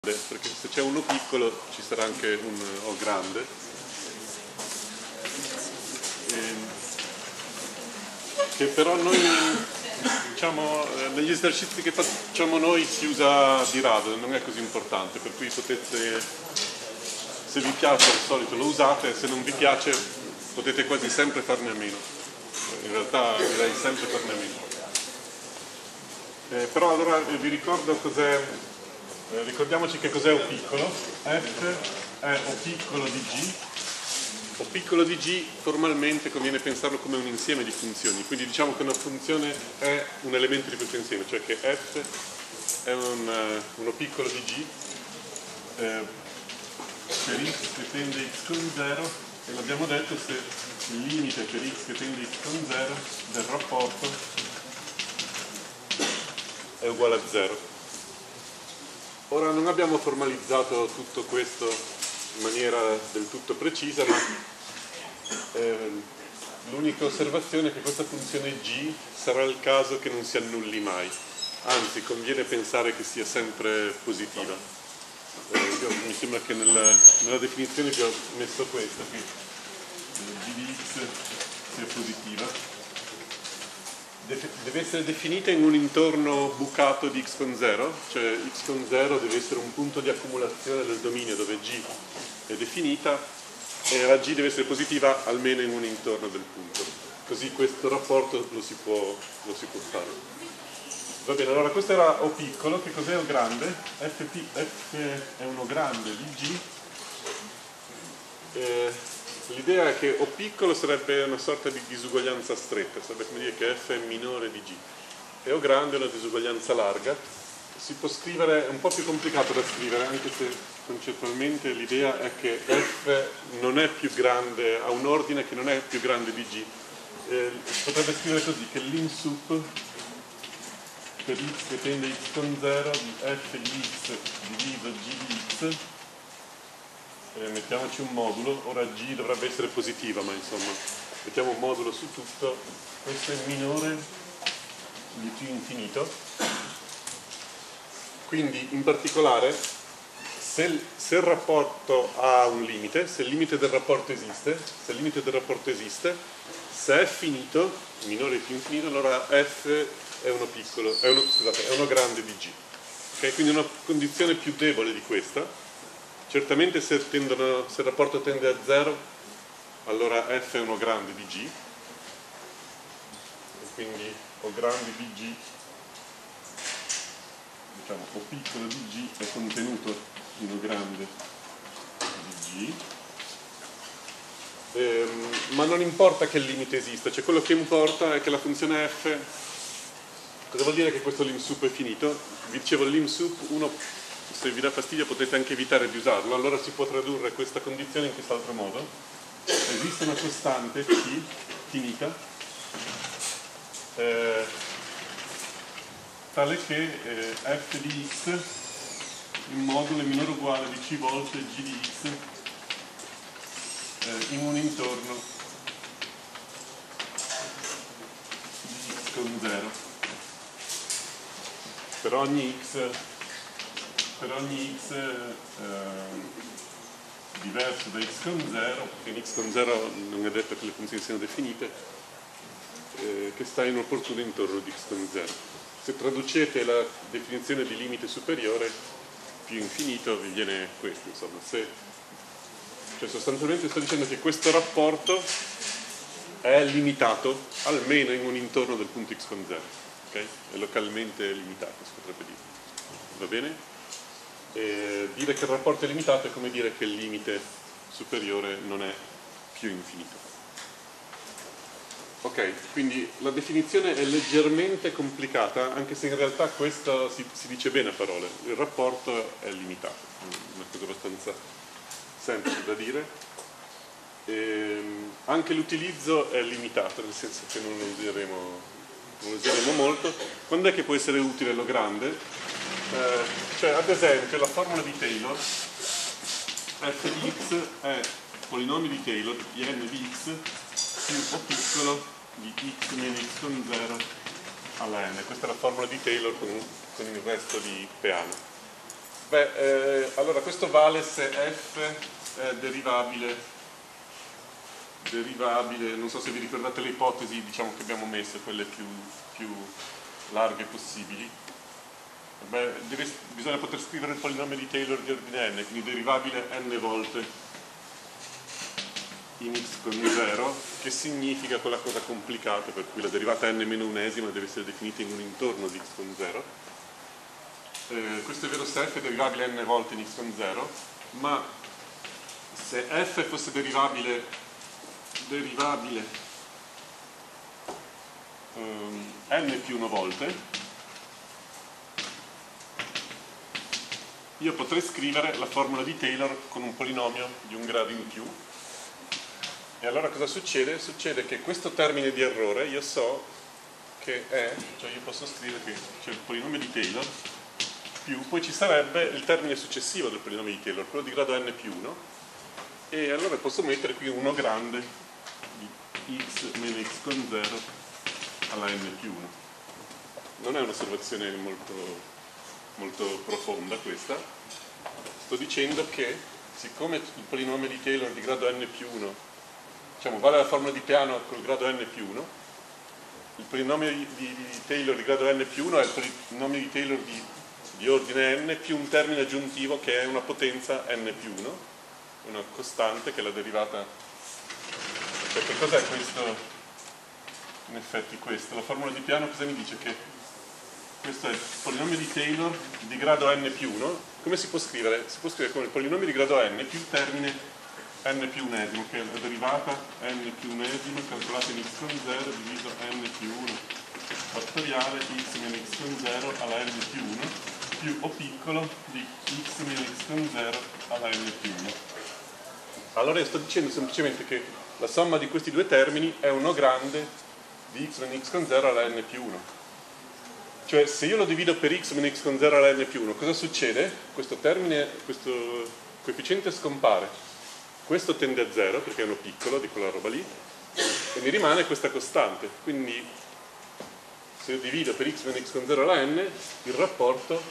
perché se c'è uno piccolo ci sarà anche un O grande. Che però noi, diciamo, negli esercizi che facciamo noi si usa di rado, non è così importante, per cui potete, se vi piace al solito lo usate, se non vi piace potete quasi sempre farne a meno. In realtà direi sempre farne a meno. Però allora vi ricordo cos'è. Ricordiamoci che cos'è O piccolo. F è O piccolo di G. O piccolo di G formalmente conviene pensarlo come un insieme di funzioni, quindi diciamo che una funzione è un elemento di questo insieme, cioè che F è uno piccolo di G per x che tende x con 0, e l'abbiamo detto se il limite per x che tende x con 0 del rapporto è uguale a 0. Ora non abbiamo formalizzato tutto questo in maniera del tutto precisa, ma l'unica osservazione è che questa funzione g sarà il caso che non si annulli mai, anzi conviene pensare che sia sempre positiva. Mi sembra che nella definizione vi ho messo questo, che g di x sia positiva. Deve essere definita in un intorno bucato di x con 0, cioè x con 0 deve essere un punto di accumulazione del dominio dove g è definita e la g deve essere positiva almeno in un intorno del punto. Così questo rapporto lo si può fare. Va bene, allora questo era O piccolo. Che cos'è O grande? F è uno grande di g. L'idea è che O piccolo sarebbe una sorta di disuguaglianza stretta, sarebbe come dire che F è minore di G. E O grande è una disuguaglianza larga. Si può scrivere, è un po' più complicato da scrivere, anche se concettualmente l'idea è che F non è più grande, ha un ordine che non è più grande di G. Si potrebbe scrivere così, che l'insup per x che tende x con 0 di F di x diviso G di x, mettiamoci un modulo, ora g dovrebbe essere positiva, ma insomma mettiamo un modulo su tutto, questo è minore di t infinito, quindi in particolare se il rapporto ha un limite, se il limite del rapporto esiste, se è finito, minore di t infinito, allora f è uno piccolo, è uno grande di g. Okay? Quindi una condizione più debole di questa. Certamente se il rapporto tende a 0, allora f è uno grande di g, e quindi O grande di g, diciamo O piccolo di g è contenuto in O grande di g, ma non importa che il limite esista, cioè quello che importa è che la funzione f, cosa vuol dire che questo lim_sup è finito? Vi dicevo il lim_sup, uno se vi dà fastidio potete anche evitare di usarlo, allora si può tradurre questa condizione in quest'altro modo. Esiste una costante t finita tale che f di x in modulo è minore o uguale di c volte g di x in un intorno di x con 0 per ogni x diverso da x con 0, perché in x con 0 non è detto che le funzioni siano definite, che sta in un opportuno intorno di x con 0. Se traducete la definizione di limite superiore più infinito vi viene questo, insomma, cioè sostanzialmente sto dicendo che questo rapporto è limitato almeno in un intorno del punto x con 0, okay? È localmente limitato, si potrebbe dire. Va bene? Dire che il rapporto è limitato è come dire che il limite superiore non è più infinito. Ok, quindi la definizione è leggermente complicata, anche se in realtà questo si dice bene a parole. Il rapporto è limitato, una cosa abbastanza semplice da dire. Anche l'utilizzo è limitato, nel senso che non lo useremo molto. Quando è che può essere utile l'O grande? Cioè ad esempio la formula di Taylor, f di x è polinomio di Taylor di n di x più O piccolo di x meno x con 0 alla n. Questa è la formula di Taylor con il resto di Peano. Allora questo vale se f è derivabile, non so se vi ricordate le ipotesi, diciamo, che abbiamo messo, quelle più larghe possibili. Bisogna poter scrivere il polinomio di Taylor di ordine n, quindi derivabile n volte in x con 0, che significa quella cosa complicata per cui la derivata n-unesima deve essere definita in un intorno di x con 0. Questo è vero se f è derivabile n volte in x con 0, ma se f fosse derivabile n più 1 volte, io potrei scrivere la formula di Taylor con un polinomio di un grado in più. E allora cosa succede? Succede che questo termine di errore io so che è, cioè io posso scrivere che c'è il polinomio di Taylor più, poi ci sarebbe il termine successivo del polinomio di Taylor, quello di grado n più 1, e allora posso mettere qui 1 grande di x meno x con 0 alla n più 1. Non è un'osservazione molto profonda questa. Sto dicendo che siccome il polinomio di Taylor di grado n più 1, diciamo, vale la formula di piano col grado n più 1, il polinomio di Taylor di grado n più 1 è il polinomio di Taylor di ordine n più un termine aggiuntivo che è una potenza n più 1, una costante che è la derivata. Cioè, che cos'è questo? In effetti questo, la formula di piano cosa mi dice? Che questo è il polinomio di Taylor di grado n più 1. Come si può scrivere? Si può scrivere come il polinomio di grado n più il termine n più unesimo, che è la derivata n più unesimo calcolata in x con 0 diviso n più 1 fattoriale x meno x con 0 alla n più 1 più o piccolo di x meno x con 0 alla n più 1. Allora io sto dicendo semplicemente che la somma di questi due termini è 1 grande di x meno x con 0 alla n più 1. Cioè se io lo divido per x meno x con 0 alla n più 1, cosa succede? Questo termine, questo coefficiente scompare. Questo tende a 0 perché è uno piccolo di quella roba lì e mi rimane questa costante. Quindi se io divido per x meno x con 0 alla n, il rapporto,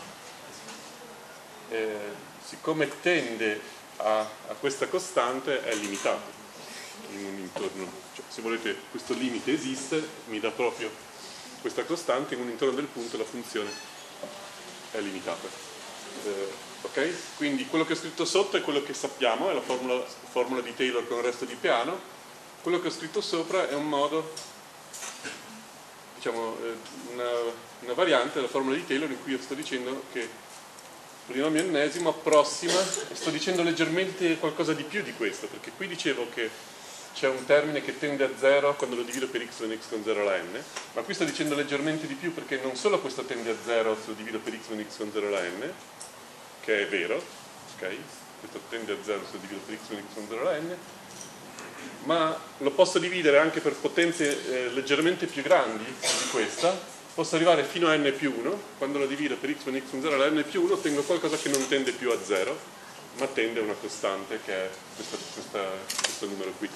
siccome tende a questa costante, è limitato in un intorno. Cioè, se volete, questo limite esiste, mi dà proprio questa costante, in un intorno del punto la funzione è limitata. Ok? Quindi quello che ho scritto sotto è quello che sappiamo, è la formula di Taylor con il resto di piano. Quello che ho scritto sopra è un modo, diciamo, una variante della formula di Taylor in cui io sto dicendo che il polinomio ennesimo approssima, e sto dicendo leggermente qualcosa di più di questo, perché qui dicevo che c'è un termine che tende a 0 quando lo divido per x meno x con 0 alla n, ma qui sto dicendo leggermente di più perché non solo questo tende a 0 se lo divido per x meno x con 0 alla n, che è vero, ok? Questo tende a 0 se lo divido per x meno x con 0 alla n, ma lo posso dividere anche per potenze leggermente più grandi di questa, posso arrivare fino a n più 1, quando lo divido per x meno x con 0 alla n più 1 ottengo qualcosa che non tende più a 0, ma tende a una costante che è questo numero qui.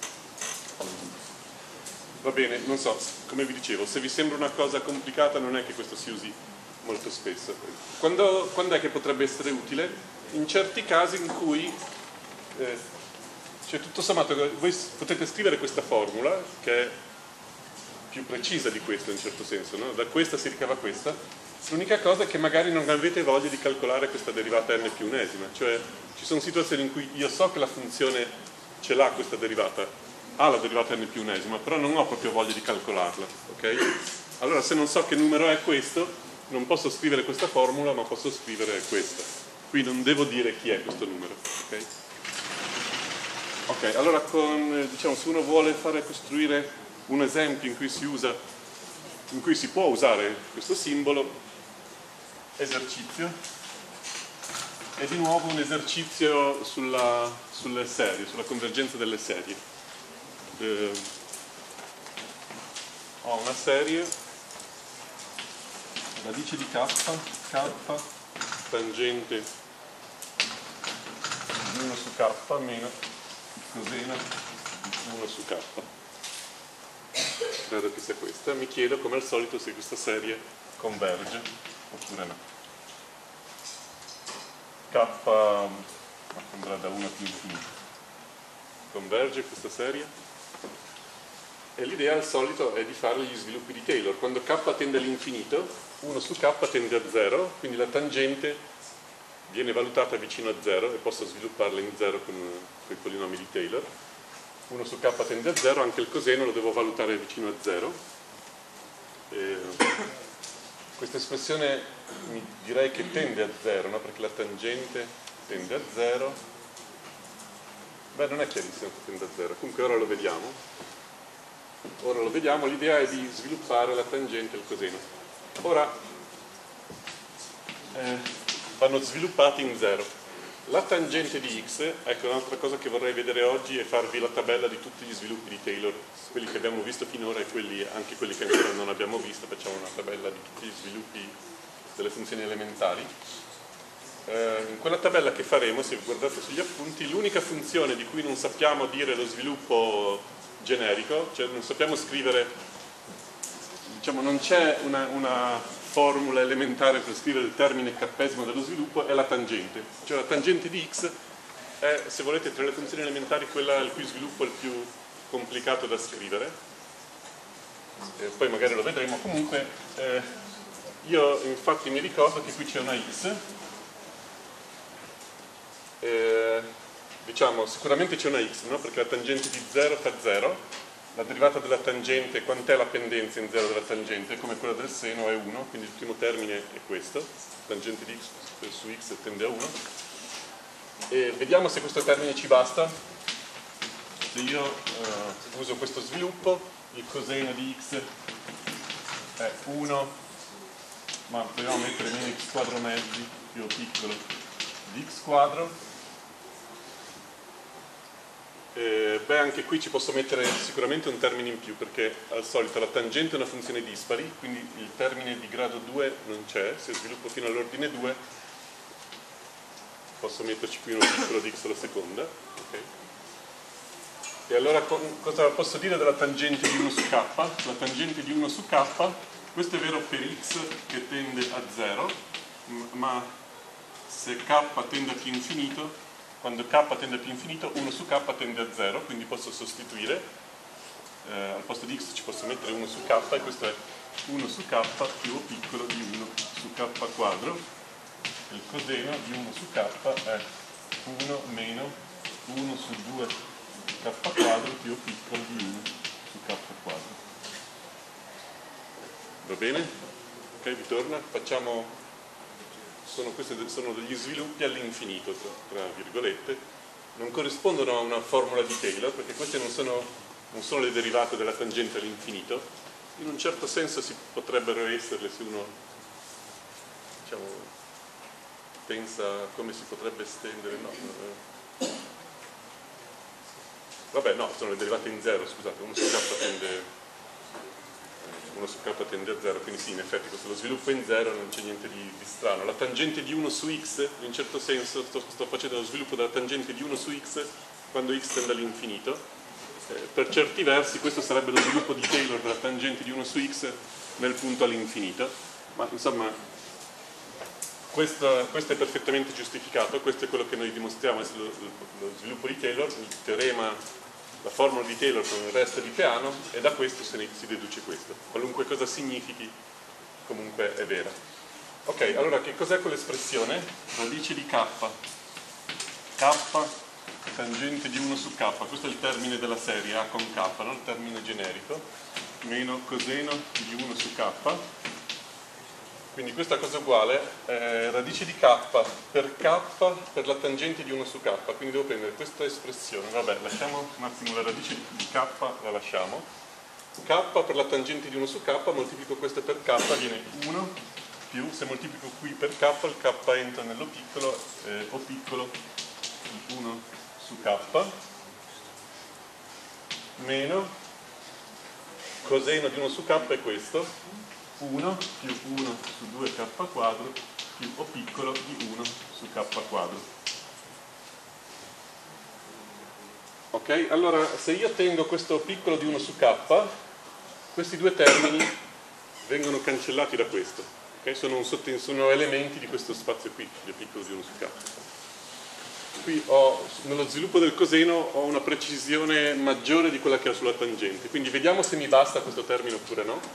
Va bene, non so, come vi dicevo, se vi sembra una cosa complicata non è che questo si usi molto spesso. Quando è che potrebbe essere utile? In certi casi in cui, cioè tutto sommato, voi potete scrivere questa formula, che è più precisa di questa in un certo senso, no? Da questa si ricava questa. L'unica cosa è che magari non avete voglia di calcolare questa derivata n più unesima, cioè ci sono situazioni in cui io so che la funzione ce l'ha questa derivata, ha la derivata n più unesima, però non ho proprio voglia di calcolarla, ok? Allora se non so che numero è questo, non posso scrivere questa formula, ma posso scrivere questa. Qui non devo dire chi è questo numero, ok? Ok, allora diciamo, se uno vuole costruire un esempio in cui si può usare questo simbolo, esercizio, è di nuovo un esercizio sulle serie, sulla convergenza delle serie. Ho una serie, radice di k, tangente di 1 su k meno coseno di 1 su k. Credo che sia questa. Mi chiedo come al solito se questa serie converge oppure no. K andrà da 1 più infinito. Converge questa serie. E l'idea al solito è di fare gli sviluppi di Taylor. Quando K tende all'infinito, 1 su K tende a 0, quindi la tangente viene valutata vicino a 0 e posso svilupparla in 0 con i polinomi di Taylor. 1 su K tende a 0, anche il coseno lo devo valutare vicino a 0. Questa espressione direi che tende a 0, no? Perché la tangente tende a 0. Beh, non è chiarissimo che tende a 0, comunque ora lo vediamo. Ora lo vediamo, l'idea è di sviluppare la tangente e il coseno. Ora vanno sviluppati in 0. La tangente di x, ecco un'altra cosa che vorrei vedere oggi è farvi la tabella di tutti gli sviluppi di Taylor, quelli che abbiamo visto finora e anche quelli che ancora non abbiamo visto, facciamo una tabella di tutti gli sviluppi delle funzioni elementari. In quella tabella che faremo, se guardate sugli appunti, l'unica funzione di cui non sappiamo dire lo sviluppo generico, cioè non sappiamo scrivere, diciamo non c'è una formula elementare per scrivere il termine k-esimo dello sviluppo, è la tangente. Cioè la tangente di x è, se volete, tra le funzioni elementari quella il cui sviluppo è il più complicato da scrivere. Poi magari lo vedremo. Comunque io infatti mi ricordo che qui c'è una x, diciamo sicuramente c'è una x, no? Perché la tangente di 0 fa 0, la derivata della tangente, quant'è la pendenza in 0 della tangente? Come quella del seno è 1, quindi il primo termine è questo, tangente di x su x tende a 1. E vediamo se questo termine ci basta. Se io uso questo sviluppo, il coseno di x è 1, ma proviamo a mettere meno x quadro mezzi più piccolo di x quadro. Beh, anche qui ci posso mettere sicuramente un termine in più, perché al solito la tangente è una funzione dispari, quindi il termine di grado 2 non c'è. Se sviluppo fino all'ordine 2 posso metterci qui uno piccolo di x alla seconda. Okay. E allora cosa posso dire della tangente di 1 su k? La tangente di 1 su k, questo è vero per x che tende a 0, ma se k tende a più infinito, quando k tende a più infinito, 1 su k tende a 0, quindi posso sostituire, al posto di x ci posso mettere 1 su k, e questo è 1 su k più o piccolo di 1 su k quadro. Il coseno di 1 su k è 1 meno 1 su 2 k quadro più o piccolo di 1 su k quadro. Va bene? Ok, vi torna? Facciamo... Questi sono degli sviluppi all'infinito, tra virgolette, non corrispondono a una formula di Taylor, perché queste non sono le derivate della tangente all'infinito. In un certo senso potrebbero esserle se uno, diciamo, pensa a come si potrebbe estendere. No. Vabbè, no, sono le derivate in 0, scusate, 1 su k tende a 0, quindi sì, in effetti questo lo sviluppo è in 0, non c'è niente di strano. La tangente di 1 su x, in un certo senso sto facendo lo sviluppo della tangente di 1 su x quando x tende all'infinito. Per certi versi questo sarebbe lo sviluppo di Taylor della tangente di 1 su x nel punto all'infinito, ma insomma questo è perfettamente giustificato. Questo è quello che noi dimostriamo essere lo sviluppo di Taylor, il teorema, la formula di Taylor con il resto di Peano, e da questo si deduce questo. Qualunque cosa significhi, comunque è vera. Ok, allora che cos'è quell'espressione? Radice di k. K tangente di 1 su k, questo è il termine della serie A con k, no? Il termine generico, meno coseno di 1 su k. Quindi questa cosa uguale è radice di k per la tangente di 1 su k, quindi devo prendere questa espressione, vabbè, lasciamo un attimo la radice di k, la lasciamo, k per la tangente di 1 su k, moltiplico questo per k, viene 1 più, se moltiplico qui per k, il k entra nello piccolo, o piccolo di 1 su k, meno coseno di 1 su k è questo, 1 più 1 su 2k quadro più o piccolo di 1 su k quadro. Ok, allora se io tengo questo piccolo di 1 su k, questi due termini vengono cancellati da questo. Okay? Sono elementi di questo spazio qui, del piccolo di 1 su k. Qui nello sviluppo del coseno ho una precisione maggiore di quella che ho sulla tangente, quindi vediamo se mi basta questo termine oppure no.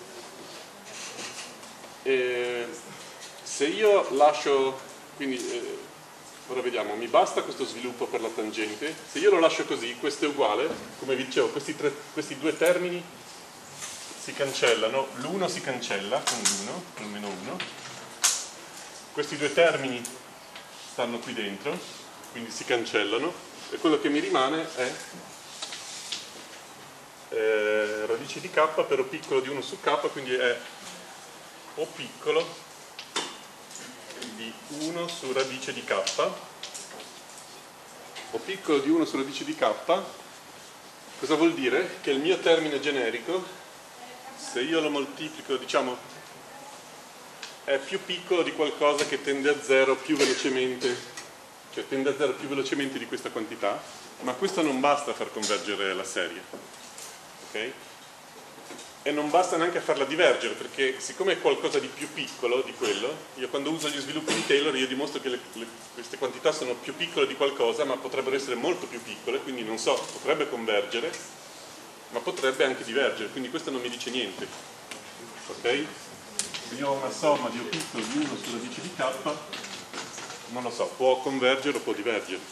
Se io lascio, quindi ora vediamo, mi basta questo sviluppo per la tangente, se io lo lascio così, questo è uguale, come vi dicevo, questi due termini si cancellano, l'1 si cancella con l'1, con meno 1, questi due termini stanno qui dentro, quindi si cancellano, e quello che mi rimane è radice di k per O piccolo di 1 su k, quindi è O piccolo di 1 su radice di k. O piccolo di 1 su radice di k, cosa vuol dire? Che il mio termine generico, se io lo moltiplico, diciamo, è più piccolo di qualcosa che tende a 0 più velocemente, cioè tende a 0 più velocemente di questa quantità, ma questo non basta a far convergere la serie, ok? E non basta neanche a farla divergere, perché siccome è qualcosa di più piccolo di quello, io quando uso gli sviluppi di Taylor io dimostro che queste quantità sono più piccole di qualcosa, ma potrebbero essere molto più piccole, quindi non so, potrebbe convergere, ma potrebbe anche divergere, quindi questo non mi dice niente, ok? Se io ho una somma di O piccolo di 1 su radice di k, non lo so, può convergere o può divergere.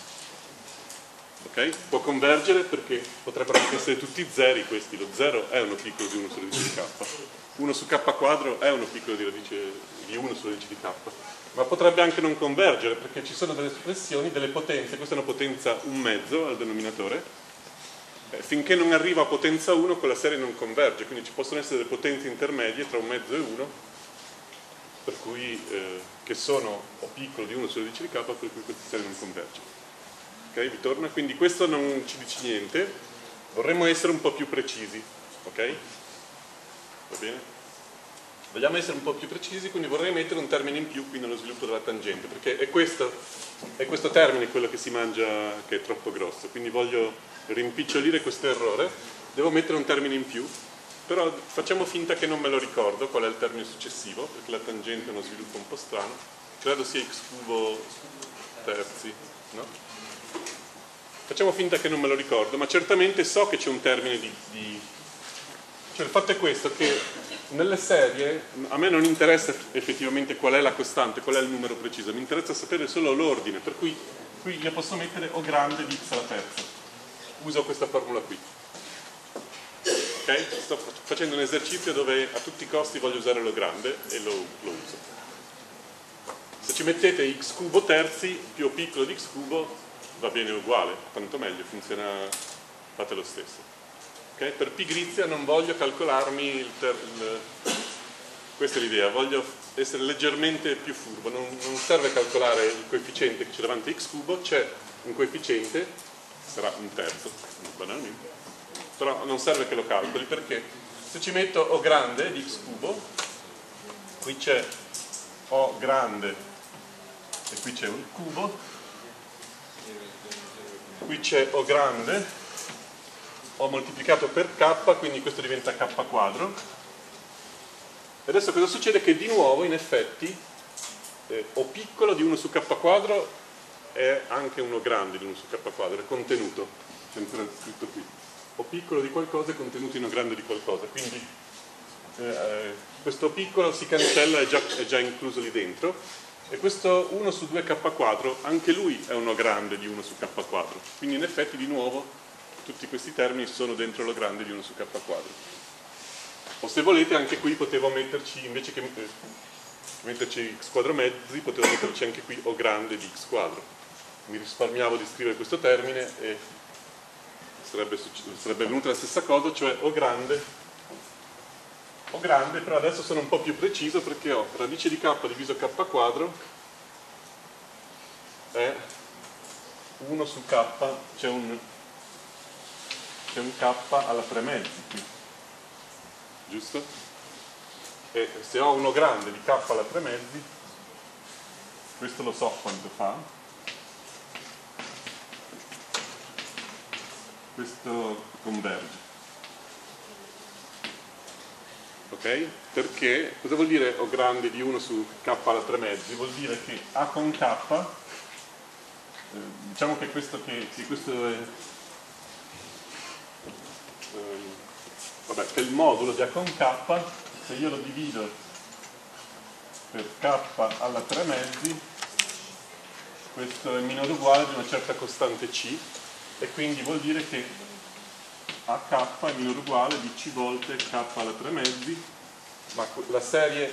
Okay? Può convergere perché potrebbero anche essere tutti zeri questi, lo 0 è uno piccolo di 1 su radice di k, 1 su k quadro è uno piccolo di 1 su radice di k, ma potrebbe anche non convergere perché ci sono delle espressioni, delle potenze, questa è una potenza 1 mezzo al denominatore, finché non arriva a potenza 1 quella serie non converge, quindi ci possono essere delle potenze intermedie tra 1 mezzo e 1, per cui, che sono O piccolo di 1 su radice di k, per cui questa serie non converge. Ok, vi torna? Quindi questo non ci dice niente, vorremmo essere un po' più precisi, ok? Va bene? Vogliamo essere un po' più precisi, quindi vorrei mettere un termine in più qui nello sviluppo della tangente, perché è questo termine quello che si mangia, che è troppo grosso, quindi voglio rimpicciolire questo errore, devo mettere un termine in più, però facciamo finta che non me lo ricordo qual è il termine successivo, perché la tangente è uno sviluppo un po' strano, credo sia x cubo terzi, no? Facciamo finta che non me lo ricordo, ma certamente so che c'è un termine Cioè il fatto è questo, che nelle serie a me non interessa effettivamente qual è la costante, qual è il numero preciso, mi interessa sapere solo l'ordine, per cui qui io posso mettere O grande di x alla terza. Uso questa formula qui. Ok? Sto facendo un esercizio dove a tutti i costi voglio usare l'O grande e lo uso. Se ci mettete x cubo terzi più O piccolo di x cubo, va bene uguale, tanto meglio, funziona, fate lo stesso. Okay? Per pigrizia non voglio calcolarmi questa è l'idea, voglio essere leggermente più furbo, non serve calcolare il coefficiente che c'è davanti a x cubo, c'è un coefficiente, sarà un terzo, banalmente, però non serve che lo calcoli, perché se ci metto O grande di x cubo, qui c'è O grande e qui c'è un cubo, qui c'è O grande, ho moltiplicato per k, quindi questo diventa k quadro. E adesso cosa succede? Che di nuovo, in effetti, O piccolo di 1 su k quadro è anche uno grande di 1 su k quadro, è contenuto, c'è ancora scritto qui. O piccolo di qualcosa è contenuto in O grande di qualcosa, quindi questo piccolo si cancella, è già incluso lì dentro. E questo 1 su 2k quadro, anche lui è uno grande di 1 su k quadro. Quindi in effetti di nuovo tutti questi termini sono dentro lo grande di 1 su k quadro. O se volete anche qui potevo metterci, invece che metterci x quadro mezzi, potevo metterci anche qui O grande di x quadro. Mi risparmiavo di scrivere questo termine e sarebbe venuta la stessa cosa, cioè O grande, però adesso sono un po' più preciso perché ho radice di k diviso k quadro è 1 su k, c'è un k alla 3 mezzi qui, giusto? E se ho uno grande di k alla 3 mezzi, questo lo so quanto fa, questo converge. Ok? ok? Perché cosa vuol dire O grande di 1 su k alla 3 mezzi? Vuol dire che A con k, diciamo che questo è, vabbè, che il modulo di A con k, se io lo divido per k alla 3 mezzi, questo è minore o uguale di una certa costante c, e quindi vuol dire che AK è minore o uguale di c volte k alla 3 mezzi, ma la serie,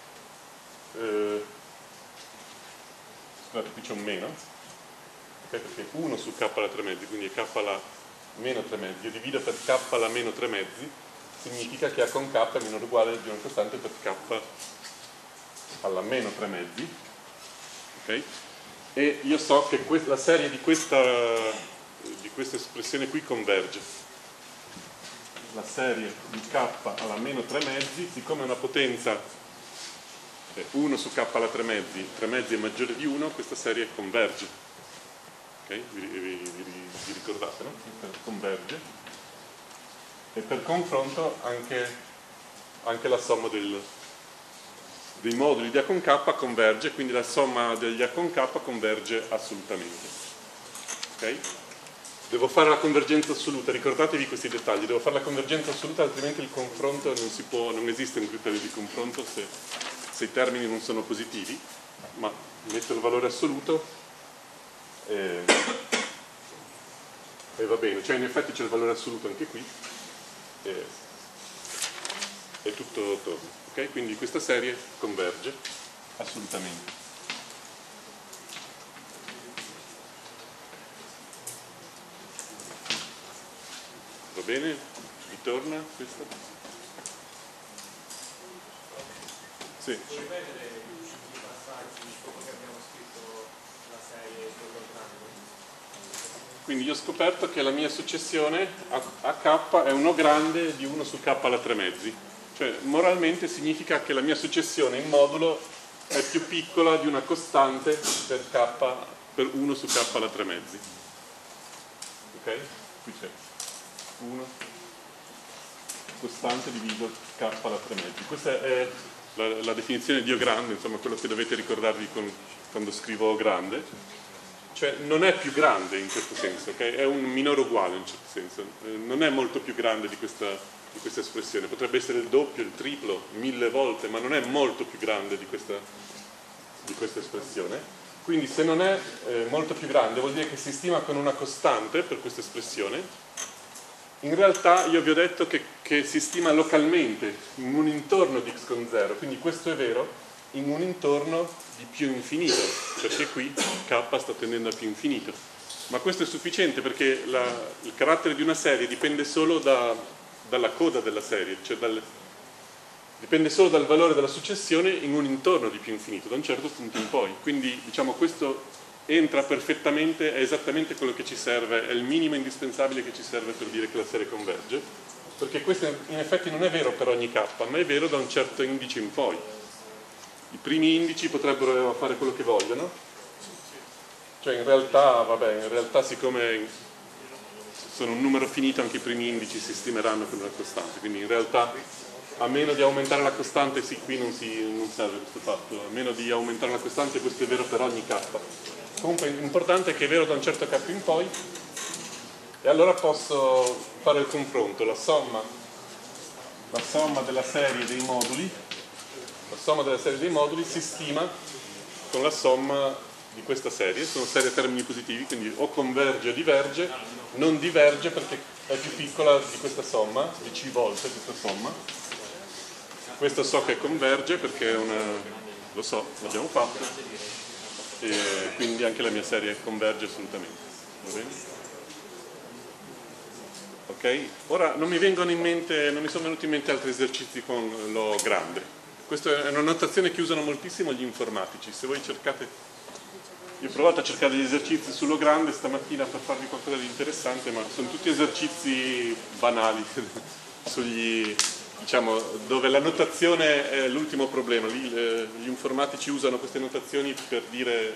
scusate, qui c'è un meno, okay, perché 1 su k alla 3 mezzi, quindi è k alla meno 3 mezzi, io divido per k alla meno 3 mezzi, significa che A con k è minore o uguale di una costante per k alla meno 3 mezzi, ok? E io so che la serie di questa espressione qui converge. La serie di k alla meno 3 mezzi, siccome è una potenza 1 su k alla 3 mezzi è maggiore di 1, questa serie converge. Ok? Vi ricordate, no? Converge. E per confronto anche la somma dei moduli di A con K converge, quindi la somma degli A con K converge assolutamente. Ok? Devo fare la convergenza assoluta, ricordatevi questi dettagli, devo fare la convergenza assoluta, altrimenti il confronto non esiste un criterio di confronto se i termini non sono positivi, ma metto il valore assoluto e va bene, cioè in effetti c'è il valore assoluto anche qui e tutto torna. Okay? Quindi questa serie converge assolutamente. Va bene? Vi torna questo? Sì. Puoi ripetere i passaggi dopo che abbiamo scritto la serie programmando? Quindi io ho scoperto che la mia successione a k è 1 grande di 1 su k alla 3 mezzi. Cioè, moralmente significa che la mia successione in modulo è più piccola di una costante per 1 su k alla 3 mezzi. Ok? Qui c'è 1 costante diviso k alla 3 mezzi. Questa è la definizione di O grande, insomma quello che dovete ricordarvi quando scrivo O grande. Cioè non è più grande in questo senso, okay? È un minore uguale in un certo senso. Non è molto più grande di questa espressione, potrebbe essere il doppio, il triplo, 1000 volte, ma non è molto più grande di questa espressione. Quindi se non è molto più grande vuol dire che si stima con una costante per questa espressione. In realtà io vi ho detto che si stima localmente in un intorno di x con 0, quindi questo è vero, in un intorno di più infinito, perché qui k sta tendendo a più infinito. Ma questo è sufficiente perché il carattere di una serie dipende solo dalla coda della serie, cioè dipende solo dal valore della successione in un intorno di più infinito, da un certo punto in poi. Quindi diciamo questo entra perfettamente, è esattamente quello che ci serve, è il minimo indispensabile che ci serve per dire che la serie converge, perché questo in effetti non è vero per ogni k, ma è vero da un certo indice in poi. I primi indici potrebbero fare quello che vogliono, cioè in realtà siccome sono un numero finito anche i primi indici si stimeranno con una costante, quindi in realtà a meno di aumentare la costante, sì, qui non serve questo fatto, a meno di aumentare la costante questo è vero per ogni k. Comunque l'importante è che è vero da un certo k in poi, e allora posso fare il confronto, la somma della serie dei moduli, si stima con la somma di questa serie, sono serie a termini positivi, quindi o converge o diverge, non diverge perché è più piccola di questa somma, di c volte questa somma. Questo so che converge perché lo so, l'abbiamo fatto, e quindi anche la mia serie converge assolutamente. Va bene? Ok? Ora non mi sono venuti in mente altri esercizi con l'O grande. Questa è una notazione che usano moltissimo gli informatici. Se voi cercate, io ho provato a cercare degli esercizi sull'O grande stamattina per farvi qualcosa di interessante, ma sono tutti esercizi banali diciamo, dove la notazione è l'ultimo problema. Lì gli informatici usano queste notazioni per dire,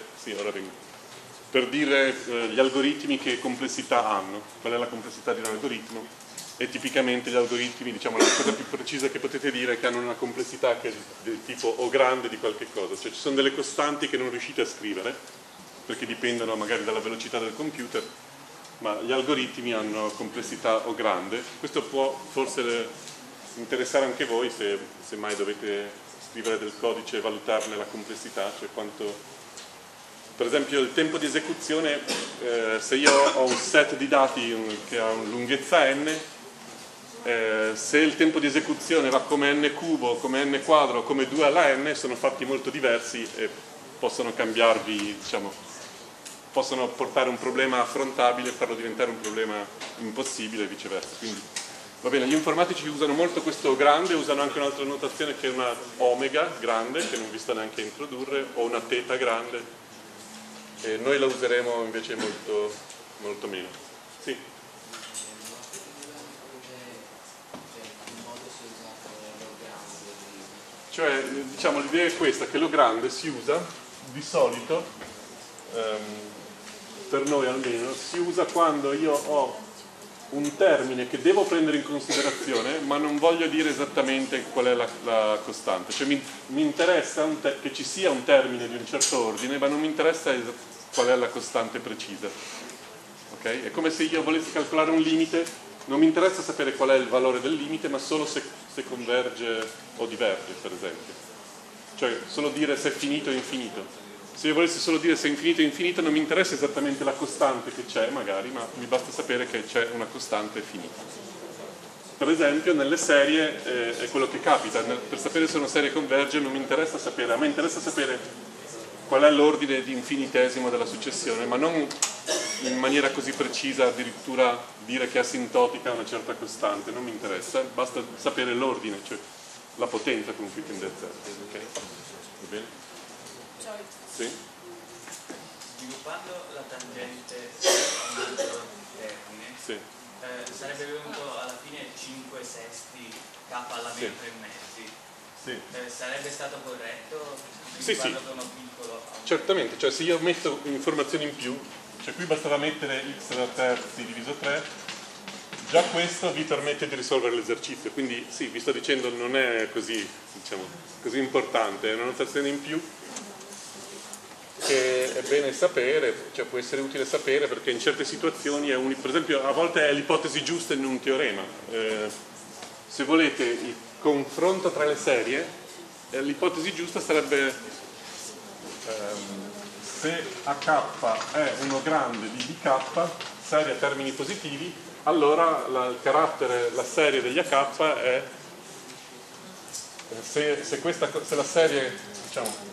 gli algoritmi che complessità hanno, qual è la complessità di un algoritmo, e tipicamente gli algoritmi, diciamo, la cosa più precisa che potete dire è che hanno una complessità che è del tipo O grande di qualche cosa, cioè ci sono delle costanti che non riuscite a scrivere perché dipendono magari dalla velocità del computer, ma gli algoritmi hanno complessità O grande. Questo può forse interessare anche voi se mai dovete scrivere del codice e valutarne la complessità, cioè quanto, per esempio il tempo di esecuzione, se io ho un set di dati che ha una lunghezza n, se il tempo di esecuzione va come n cubo, come n quadro, come 2 alla n, sono fatti molto diversi e possono cambiarvi, diciamo, possono portare un problema affrontabile e farlo diventare un problema impossibile e viceversa. Quindi, va bene, gli informatici usano molto questo grande, usano anche un'altra notazione che è una omega grande, che non vi sta neanche a introdurre, o una teta grande, e noi la useremo invece molto, molto meno. Sì. Cioè, diciamo, l'idea è questa, che lo grande si usa di solito, per noi almeno, si usa quando io ho un termine che devo prendere in considerazione, ma non voglio dire esattamente qual è la costante. Cioè mi interessa che ci sia un termine di un certo ordine, ma non mi interessa qual è la costante precisa. Okay? È come se io volessi calcolare un limite, non mi interessa sapere qual è il valore del limite, ma solo se converge o diverge, per esempio. Cioè solo dire se è finito o infinito. Se io volessi solo dire se è infinito o infinito, non mi interessa esattamente la costante che c'è, magari, ma mi basta sapere che c'è una costante finita. Per esempio, nelle serie è quello che capita. Per sapere se una serie converge non mi interessa sapere, a me interessa sapere qual è l'ordine di infinitesimo della successione, ma non in maniera così precisa, addirittura dire che è asintotica una certa costante, non mi interessa, basta sapere l'ordine, cioè la potenza con cui tende a zero. Okay? Va bene? Sì? Sviluppando la tangente a un altro termine, sì. Sarebbe venuto alla fine 5 sesti k alla meno 3 mezzi. Sì. Sarebbe stato corretto? Sì, sì. Uno piccolo... Certamente, cioè se io metto informazioni in più, cioè qui bastava mettere x alla terzi diviso 3, già questo vi permette di risolvere l'esercizio, quindi sì, vi sto dicendo non è così, diciamo, così importante, è una notazione in più che è bene sapere, cioè può essere utile sapere perché in certe situazioni è per esempio a volte è l'ipotesi giusta in un teorema. Se volete il confronto tra le serie, l'ipotesi giusta sarebbe se AK è uno grande di BK, serie a termini positivi, allora la serie degli AK è se la serie, diciamo,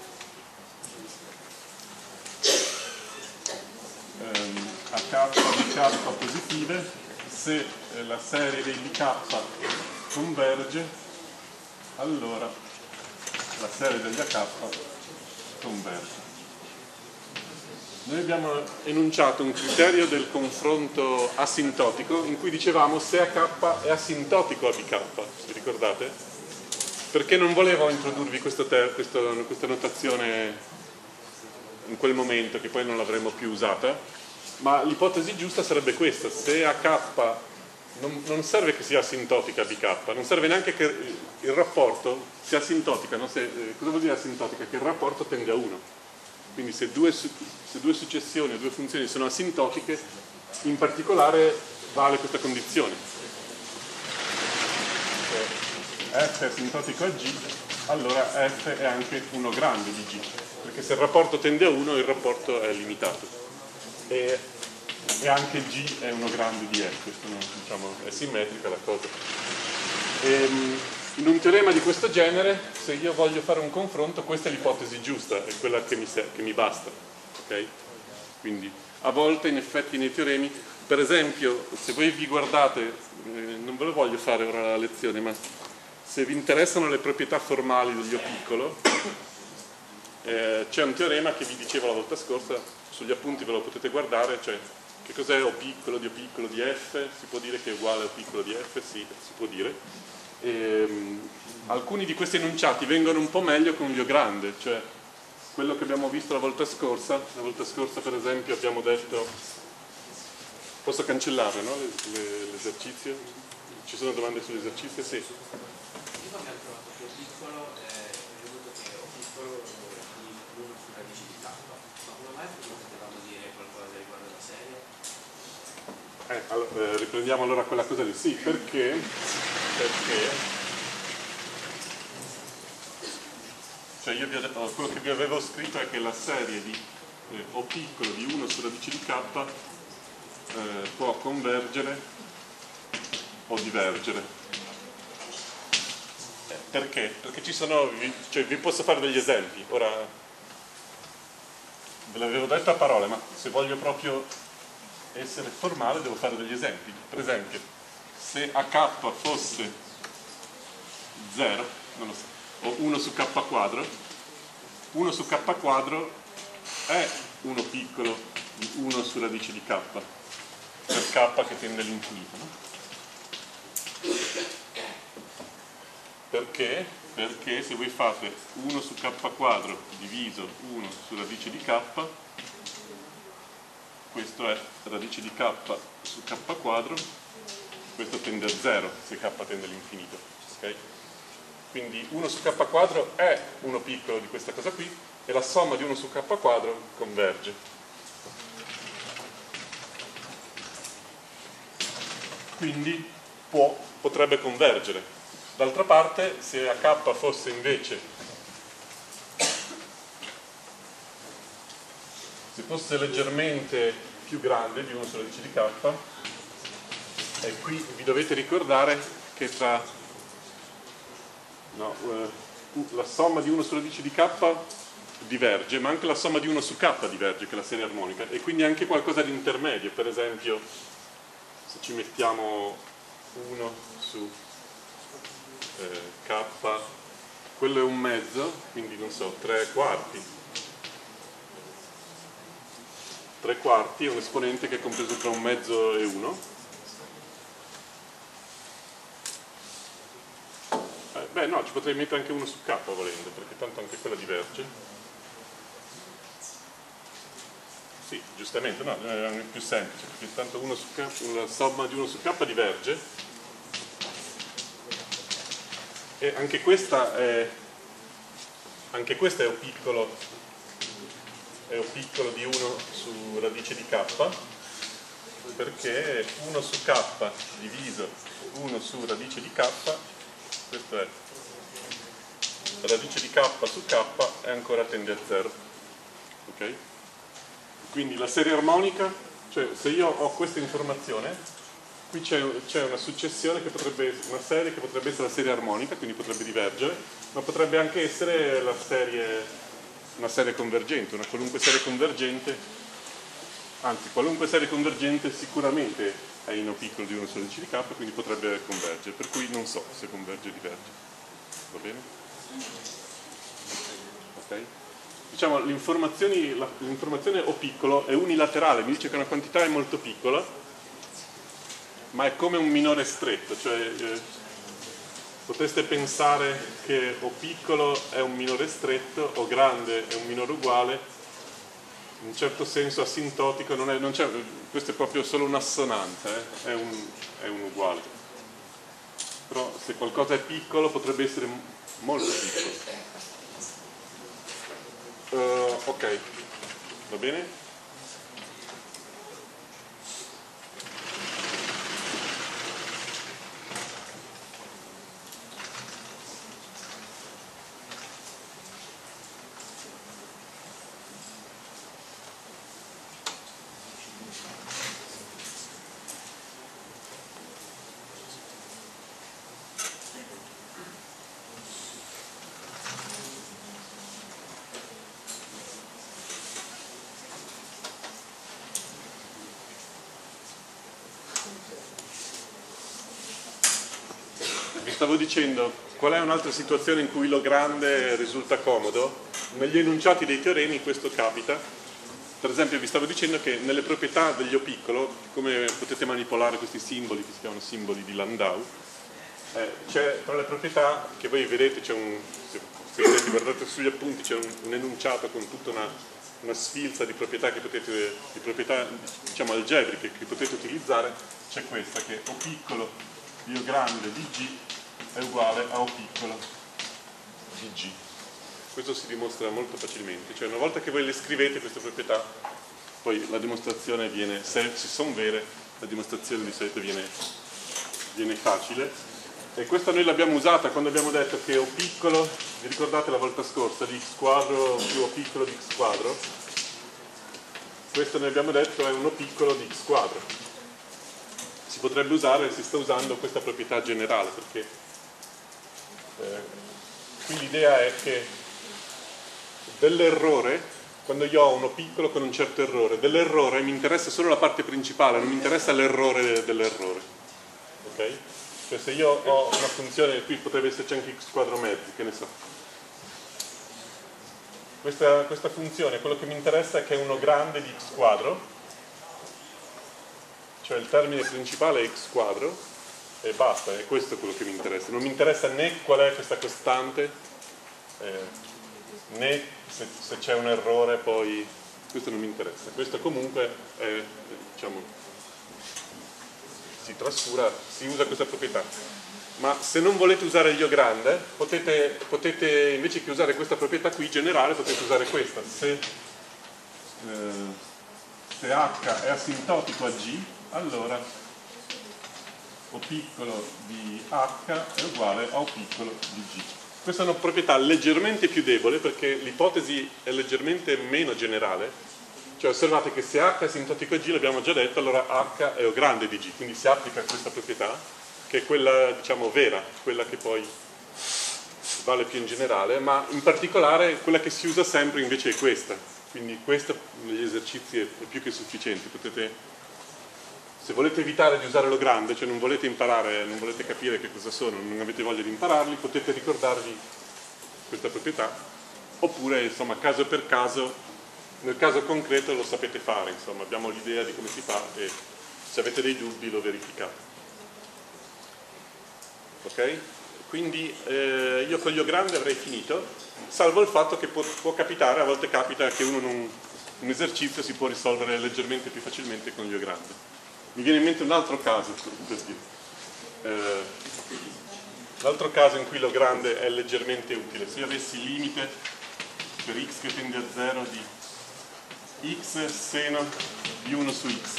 AK BK positive, se la serie dei BK converge, allora la serie degli AK converge. Noi abbiamo enunciato un criterio del confronto asintotico in cui dicevamo se AK è asintotico a BK, vi ricordate? Perché non volevo introdurvi questa notazione in quel momento, che poi non l'avremmo più usata, ma l'ipotesi giusta sarebbe questa: se AK non serve che sia asintotica a BK, non serve neanche che il rapporto sia asintotica, no? Cosa vuol dire asintotica? Che il rapporto tende a 1. Quindi se due successioni o due funzioni sono asintotiche, in particolare vale questa condizione. Se f è asintotico a g, allora f è anche 1 grande di g, perché se il rapporto tende a 1 il rapporto è limitato e anche g è 1 grande di f, diciamo, è simmetrica la cosa. In un teorema di questo genere, se io voglio fare un confronto, questa è l'ipotesi giusta, è quella che mi basta, okay? Quindi a volte in effetti nei teoremi, per esempio, se voi vi guardate, non ve lo voglio fare ora la lezione, ma se vi interessano le proprietà formali degli O piccolo, c'è un teorema che vi dicevo la volta scorsa, sugli appunti ve lo potete guardare, cioè che cos'è O piccolo di f, si può dire che è uguale a O piccolo di f? Sì, si può dire. Alcuni di questi enunciati vengono un po' meglio con gli O grande, cioè quello che abbiamo visto la volta scorsa per esempio abbiamo detto Posso cancellare, no? L'esercizio? Ci sono domande sull'esercizio? Sì. Io mi ho trovato più piccolo, ho veduto che ho piccolo di 1 su radice di k. Ma come mai non potevamo dire qualcosa riguardo la serie? Allora, riprendiamo allora quella cosa lì. Sì, perché cioè io quello che vi avevo scritto è che la serie di O piccolo di 1 su radice di k può convergere o divergere. Perché? Perché ci sono, cioè vi posso fare degli esempi. Ora ve l'avevo detto a parole, ma se voglio proprio essere formale devo fare degli esempi. Per esempio, se AK fosse 0, non lo so, o 1 su k quadro, 1 su k quadro è 1 piccolo di 1 su radice di k, per k che tende all'infinito, no? Perché? Perché se voi fate 1 su k quadro diviso 1 su radice di k, questo è radice di k su k quadro, questo tende a 0 se k tende all'infinito, ok? Quindi 1 su k quadro è 1 piccolo di questa cosa qui e la somma di 1 su k quadro converge. Quindi potrebbe convergere. D'altra parte, se a k fosse invece, se fosse leggermente più grande di 1 su radice di k, e qui vi dovete ricordare che la somma di 1 su radice di k diverge, ma anche la somma di 1 su k diverge, che è la serie armonica, e quindi anche qualcosa di intermedio. Per esempio, se ci mettiamo 1 su k, quello è un mezzo, quindi non so, 3 quarti. 3 quarti è un esponente che è compreso tra un mezzo e 1. Beh no, ci potrei mettere anche 1 su k volendo, perché tanto anche quella diverge. Sì, giustamente, no, è più semplice, perché tanto 1 su k, la somma di 1 su k diverge. E anche questa è O piccolo di 1 su radice di k, perché 1 su k diviso 1 su radice di k, questo è radice di k su k, e ancora tende a 0. Ok? Quindi la serie armonica, cioè se io ho questa informazione, qui c'è una successione che potrebbe essere una serie che potrebbe essere la serie armonica, quindi potrebbe divergere, ma potrebbe anche essere una serie convergente, una qualunque serie convergente, anzi qualunque serie convergente sicuramente è in O piccolo di 1 su radice di k, quindi potrebbe convergere, per cui non so se converge o diverge. Va bene? Ok? Diciamo, l'informazione O piccolo è unilaterale, mi dice che una quantità è molto piccola, ma è come un minore stretto, cioè potreste pensare che O piccolo è un minore stretto, O grande è un minore uguale, in un certo senso asintotico, questo è proprio solo un'assonanza, è un uguale. Però se qualcosa è piccolo potrebbe essere molto piccolo. Ok, va bene? Stavo dicendo, qual è un'altra situazione in cui lo grande risulta comodo? Negli enunciati dei teoremi questo capita. Per esempio vi stavo dicendo che nelle proprietà degli O piccolo, come potete manipolare questi simboli che si chiamano simboli di Landau, c'è tra le proprietà che voi vedete, se vedete, guardate sugli appunti, c'è un enunciato con tutta una sfilza di proprietà diciamo algebriche che potete utilizzare, c'è questa che O piccolo di O grande di G è uguale a O piccolo di G. Questo si dimostra molto facilmente, cioè una volta che voi le scrivete queste proprietà, poi la dimostrazione viene, se sono vere, la dimostrazione di solito viene facile. E questa noi l'abbiamo usata quando abbiamo detto che O piccolo, vi ricordate la volta scorsa, di x quadro più O piccolo di x quadro? Questo noi abbiamo detto è un O piccolo di x quadro. Si potrebbe usare, si sta usando questa proprietà generale, perché qui l'idea è che dell'errore, quando io ho un O piccolo con un certo errore, dell'errore mi interessa solo la parte principale, non mi interessa l'errore dell'errore. Ok? Cioè se io ho una funzione, qui potrebbe esserci anche x quadro mezzi, che ne so. Questa funzione, quello che mi interessa è che è uno grande di x quadro, cioè il termine principale è x quadro, e basta, è questo quello che mi interessa. Non mi interessa né qual è questa costante, né se c'è un errore poi, questo non mi interessa. Questo comunque è, diciamo, si trascura, si usa questa proprietà. Ma se non volete usare il Io grande, potete invece che usare questa proprietà qui generale, potete usare questa. Se H è asintotico a G, allora O piccolo di H è uguale a O piccolo di G. Questa è una proprietà leggermente più debole perché l'ipotesi è leggermente meno generale. Cioè osservate che se H è asintotico a G, l'abbiamo già detto, allora H è O grande di G, quindi si applica questa proprietà, che è quella, diciamo, vera, quella che poi vale più in generale, ma in particolare quella che si usa sempre invece è questa. Quindi questa negli esercizi è più che sufficiente. Potete, se volete evitare di usare lo grande, cioè non volete imparare, non volete capire che cosa sono, non avete voglia di impararli, potete ricordarvi questa proprietà, oppure insomma caso per caso, nel caso concreto lo sapete fare, insomma abbiamo l'idea di come si fa e se avete dei dubbi lo verificate. Ok? Quindi io con Io grande avrei finito, salvo il fatto che può capitare, a volte capita che un esercizio si può risolvere leggermente più facilmente con Io grande. Mi viene in mente un altro caso, per dire. L'altro caso in cui Lo grande è leggermente utile, se io avessi il limite per x che tende a 0 di x seno di 1 su x.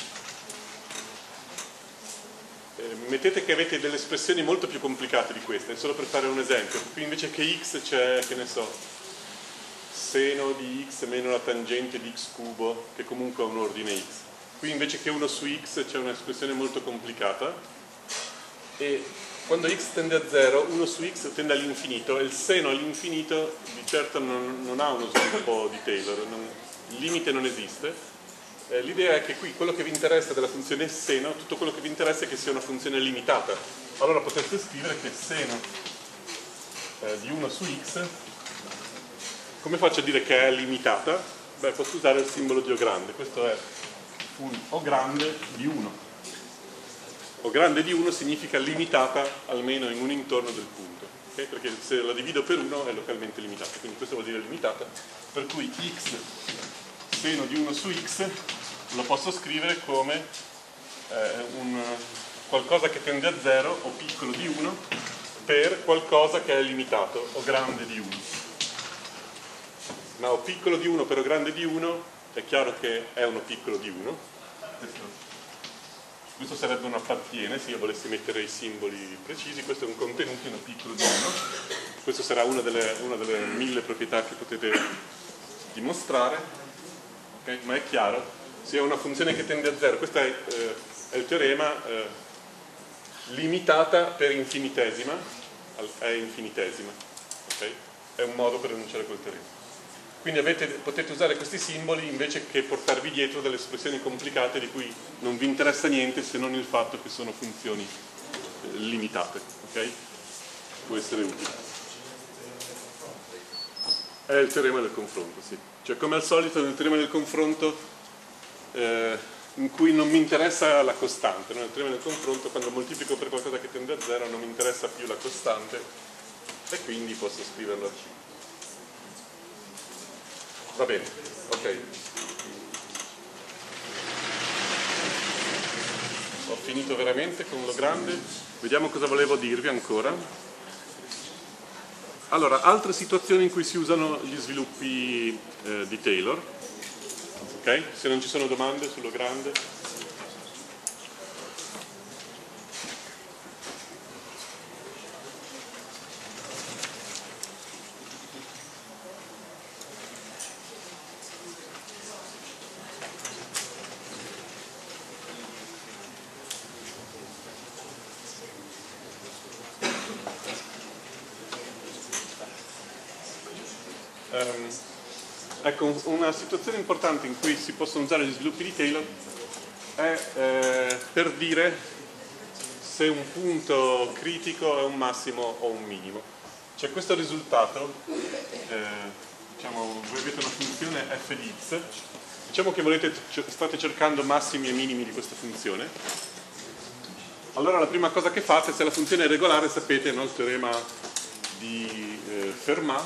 Mettete che avete delle espressioni molto più complicate di queste, solo per fare un esempio. Qui invece che x c'è, che ne so, seno di x meno la tangente di x cubo, che comunque ha un ordine x. Qui invece che 1 su x c'è un'espressione molto complicata, e quando x tende a 0, 1 su x tende all'infinito, e il seno all'infinito di certo non ha uno sviluppo di Taylor, il limite non esiste. L'idea è che qui quello che vi interessa della funzione seno, tutto quello che vi interessa è che sia una funzione limitata. Allora potete scrivere che seno di 1 su x, come faccio a dire che è limitata? Beh, posso usare il simbolo di O grande, questo è un O grande di 1. O grande di 1 significa limitata almeno in un intorno del punto, okay? Perché se la divido per 1 è localmente limitata, quindi questo vuol dire limitata, per cui x seno di 1 su x lo posso scrivere come qualcosa che tende a 0 o piccolo di 1 per qualcosa che è limitato o grande di 1. Ma o piccolo di 1 per o grande di 1 è chiaro che è uno piccolo di 1. Questo sarebbe un appartiene, se io volessi mettere i simboli precisi. Questo è un contenuto in o piccolo di 1. Questo sarà una delle 1000 proprietà che potete dimostrare. Okay? Ma è chiaro, se è una funzione che tende a 0, questo è il teorema limitata per infinitesima, è infinitesima. Okay? È un modo per enunciare quel teorema. Quindi potete usare questi simboli invece che portarvi dietro delle espressioni complicate di cui non vi interessa niente se non il fatto che sono funzioni limitate. Okay? Può essere utile. È il teorema del confronto, sì. Cioè, come al solito nel teorema del confronto in cui non mi interessa la costante, no? Nel teorema del confronto, quando moltiplico per qualcosa che tende a 0 non mi interessa più la costante e quindi posso scriverlo a C. Va bene. Ok. Ho finito veramente con lo grande. Vediamo cosa volevo dirvi ancora. Allora, altre situazioni in cui si usano gli sviluppi di Taylor. Ok? Se non ci sono domande sullo grande. Ecco, una situazione importante in cui si possono usare gli sviluppi di Taylor è per dire se un punto critico è un massimo o un minimo. C'è questo risultato, diciamo, voi avete una funzione f di x, diciamo che state cercando massimi e minimi di questa funzione. Allora la prima cosa che fate, se la funzione è regolare, sapete, no, il teorema di Fermat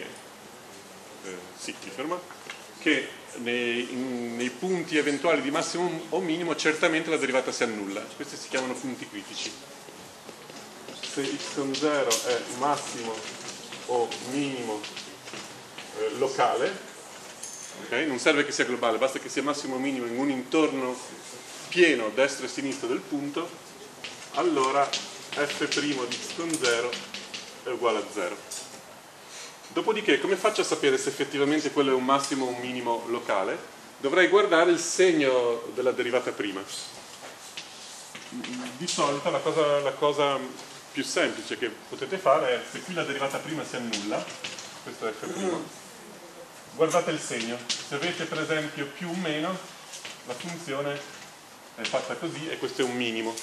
che nei punti eventuali di massimo o minimo certamente la derivata si annulla. Questi si chiamano punti critici. Se x con 0 è massimo o minimo locale, okay? Non serve che sia globale, basta che sia massimo o minimo in un intorno pieno destra e sinistra del punto, allora f' di x con 0 è uguale a 0. Dopodiché, come faccio a sapere se effettivamente quello è un massimo o un minimo locale? Dovrei guardare il segno della derivata prima. Di solito la cosa più semplice che potete fare è, se qui la derivata prima si annulla, questo è f', guardate il segno. Se avete per esempio più o meno, la funzione è fatta così e questo è un minimo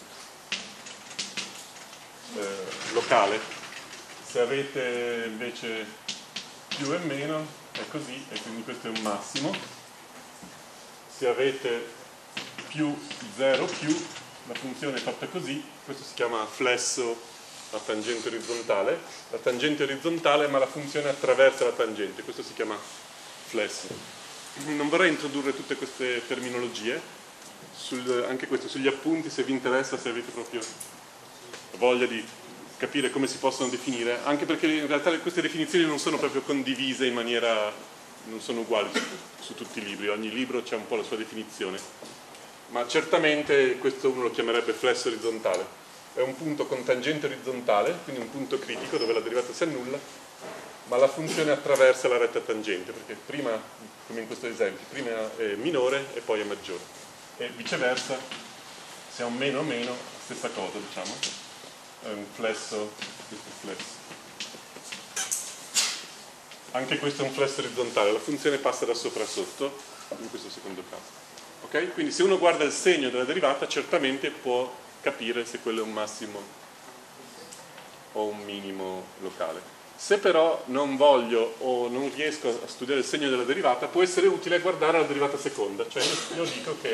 locale. Se avete invece più e meno è così e quindi questo è un massimo. Se avete più 0 più, la funzione è fatta così, questo si chiama flesso a tangente orizzontale. La tangente orizzontale ma la funzione attraversa la tangente, questo si chiama flesso. Non vorrei introdurre tutte queste terminologie, anche questo sugli appunti, se vi interessa, se avete proprio voglia di capire come si possono definire, anche perché in realtà queste definizioni non sono proprio condivise in maniera, non sono uguali su tutti i libri, ogni libro c'è un po' la sua definizione, ma certamente questo uno lo chiamerebbe flesso orizzontale, è un punto con tangente orizzontale, quindi un punto critico dove la derivata si annulla, ma la funzione attraversa la retta tangente, perché prima, come in questo esempio, prima è minore e poi è maggiore, e viceversa, se è un meno o meno, stessa cosa diciamo. È un flesso, questo è flesso. Anche questo è un flesso orizzontale, la funzione passa da sopra a sotto, in questo secondo caso. Ok? Quindi se uno guarda il segno della derivata, certamente può capire se quello è un massimo o un minimo locale. Se però non voglio o non riesco a studiare il segno della derivata, può essere utile guardare la derivata seconda, cioè io dico che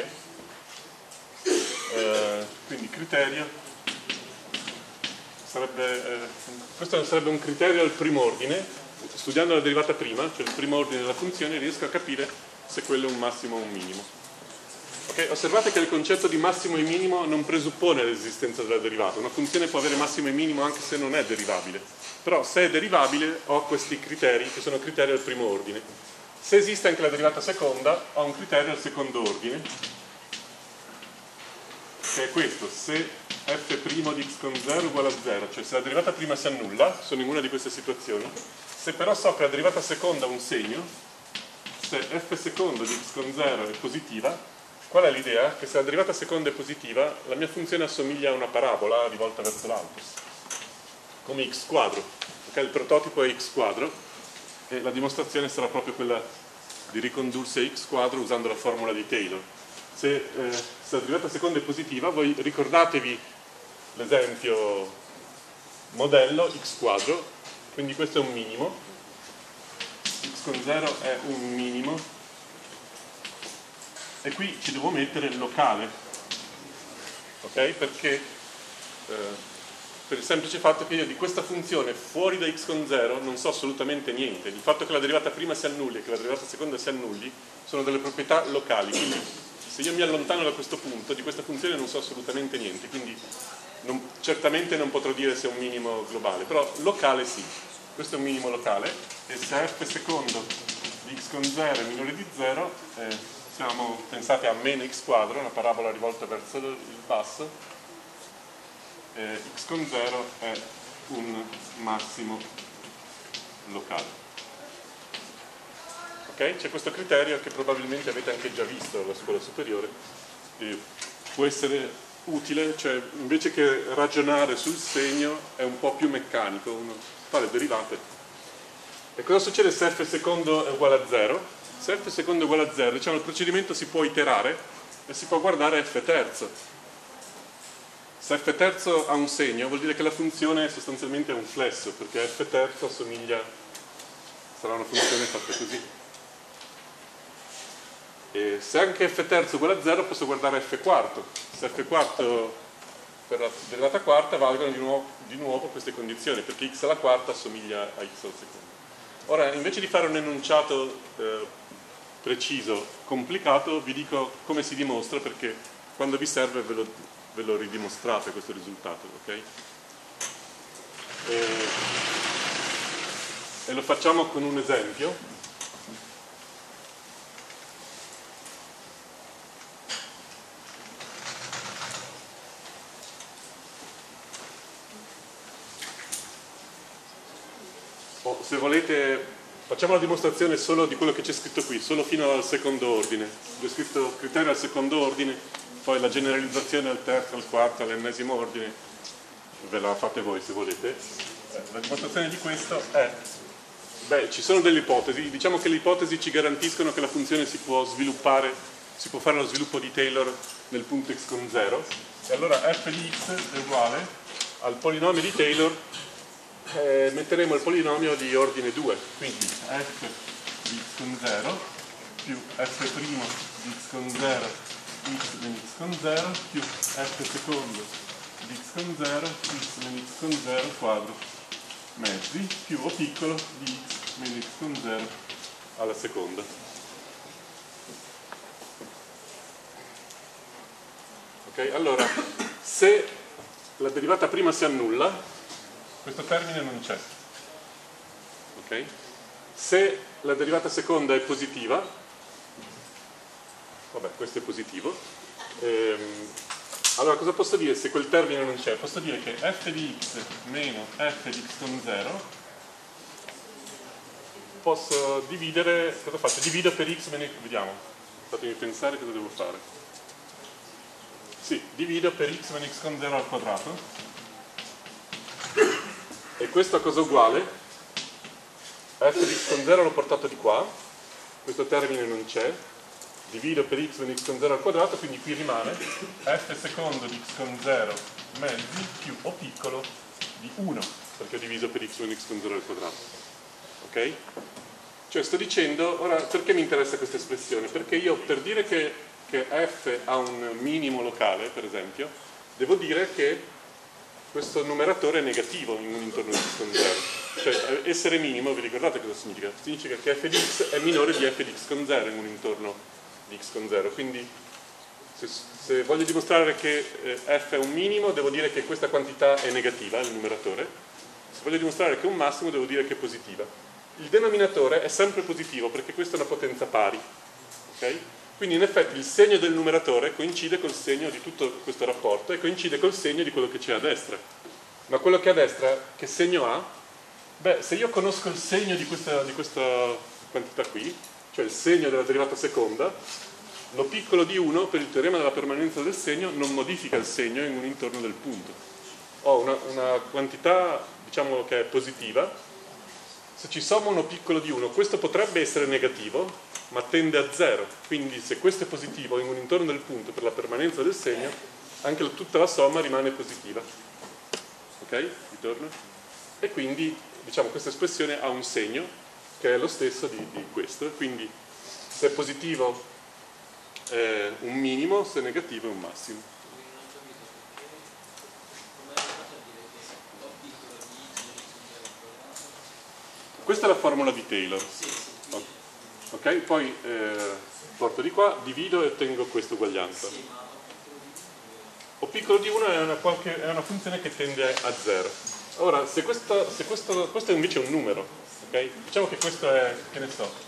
quindi criterio questo sarebbe un criterio al primo ordine, studiando la derivata prima, cioè il primo ordine della funzione, riesco a capire se quello è un massimo o un minimo. Okay? Osservate che il concetto di massimo e minimo non presuppone l'esistenza della derivata, una funzione può avere massimo e minimo anche se non è derivabile, però se è derivabile ho questi criteri che sono criteri al primo ordine. Se esiste anche la derivata seconda, ho un criterio al secondo ordine, che è questo: se f' di x con 0 è uguale a 0, cioè se la derivata prima si annulla, sono in una di queste situazioni, se però so che la derivata seconda ha un segno, se f secondo di x con 0 è positiva, qual è l'idea? Che se la derivata seconda è positiva, la mia funzione assomiglia a una parabola rivolta verso l'alto, come x quadro. Okay? Il prototipo è x quadro e la dimostrazione sarà proprio quella di ricondursi a x quadro usando la formula di Taylor. Se la derivata seconda è positiva, voi ricordatevi l'esempio modello x quadro, quindi questo è un minimo, x con 0 è un minimo, e qui ci devo mettere il locale, ok? Perché per il semplice fatto che io di questa funzione fuori da x con 0 non so assolutamente niente. Il fatto che la derivata prima si annulli e che la derivata seconda si annulli sono delle proprietà locali, quindi se io mi allontano da questo punto, di questa funzione non so assolutamente niente, quindi certamente non potrò dire se è un minimo globale, però locale sì. Questo è un minimo locale, e se f secondo di x con 0 è minore di 0, pensate a meno x quadro, una parabola rivolta verso il basso, x con 0 è un massimo locale. Ok? C'è questo criterio che probabilmente avete anche già visto alla scuola superiore, può essere utile, cioè invece che ragionare sul segno è un po' più meccanico, uno fa le derivate. E cosa succede se f secondo è uguale a 0? Se f secondo è uguale a 0, diciamo, il procedimento si può iterare e si può guardare f terzo. Se f terzo ha un segno vuol dire che la funzione sostanzialmente è un flesso, perché f terzo sarà una funzione fatta così. E se anche f terzo è uguale a 0 posso guardare f quarto. Se f quarto per la derivata quarta valgono di nuovo queste condizioni, perché x alla quarta assomiglia a x al secondo. Ora, invece di fare un enunciato preciso, complicato, vi dico come si dimostra, perché quando vi serve ve lo ridimostrate questo risultato, ok? E lo facciamo con un esempio. Se volete, facciamo la dimostrazione solo di quello che c'è scritto qui, solo fino al secondo ordine. Ho scritto criterio al secondo ordine, poi la generalizzazione al terzo, al quarto, all'ennesimo ordine, ve la fate voi se volete. La dimostrazione di questo è, ci sono delle ipotesi, diciamo che le ipotesi ci garantiscono che la funzione si può sviluppare, si può fare lo sviluppo di Taylor nel punto x con 0, e allora f di x è uguale al polinomio di Taylor. Metteremo il polinomio di ordine 2, quindi f di x con 0 più f' di x con 0 x meno x con 0 più f secondo di x con 0 x meno x con 0 quadro mezzi più o piccolo di x meno x con 0 alla seconda. Ok, allora se la derivata prima si annulla, questo termine non c'è. Ok? Se la derivata seconda è positiva, vabbè, questo è positivo, allora cosa posso dire se quel termine non c'è? Posso dire che f di x meno f di x con 0 posso dividere, cosa faccio? Divido per x meno x, vediamo, fatemi pensare cosa devo fare. Sì, divido per x meno x con 0 al quadrato. E questo a cosa uguale? f di x con 0 l'ho portato di qua, questo termine non c'è, divido per x meno x con 0 al quadrato, quindi qui rimane f secondo di x con 0 mezzi più o piccolo di 1, perché ho diviso per x meno x con 0 al quadrato. Ok? Cioè sto dicendo, ora perché mi interessa questa espressione? Perché io per dire che f ha un minimo locale, per esempio, devo dire che questo numeratore è negativo in un intorno di x con 0. Cioè essere minimo, vi ricordate cosa significa? Significa che f di x è minore di f di x con 0 in un intorno di x con 0. Quindi se voglio dimostrare che f è un minimo, devo dire che questa quantità è negativa, il numeratore. Se voglio dimostrare che è un massimo, devo dire che è positiva. Il denominatore è sempre positivo perché questa è una potenza pari. Okay? Quindi in effetti il segno del numeratore coincide col segno di tutto questo rapporto e coincide col segno di quello che c'è a destra. Ma quello che è a destra, che segno ha? Beh, se io conosco il segno di questa quantità qui, cioè il segno della derivata seconda, lo piccolo di 1 per il teorema della permanenza del segno non modifica il segno in un intorno del punto. Ho una quantità, diciamo, che è positiva. Se ci sommo uno piccolo di 1, questo potrebbe essere negativo, ma tende a 0, quindi se questo è positivo in un intorno del punto per la permanenza del segno, anche tutta la somma rimane positiva. Ok? Ritorno? E quindi, diciamo, questa espressione ha un segno che è lo stesso di questo, quindi se è positivo è un minimo, se è negativo è un massimo. questa è la formula di Taylor. Ok, poi porto di qua, divido e ottengo questa uguaglianza. O piccolo di 1 è una funzione che tende a 0. Ora, se questo è invece un numero, ok? Diciamo che questo è, che ne so,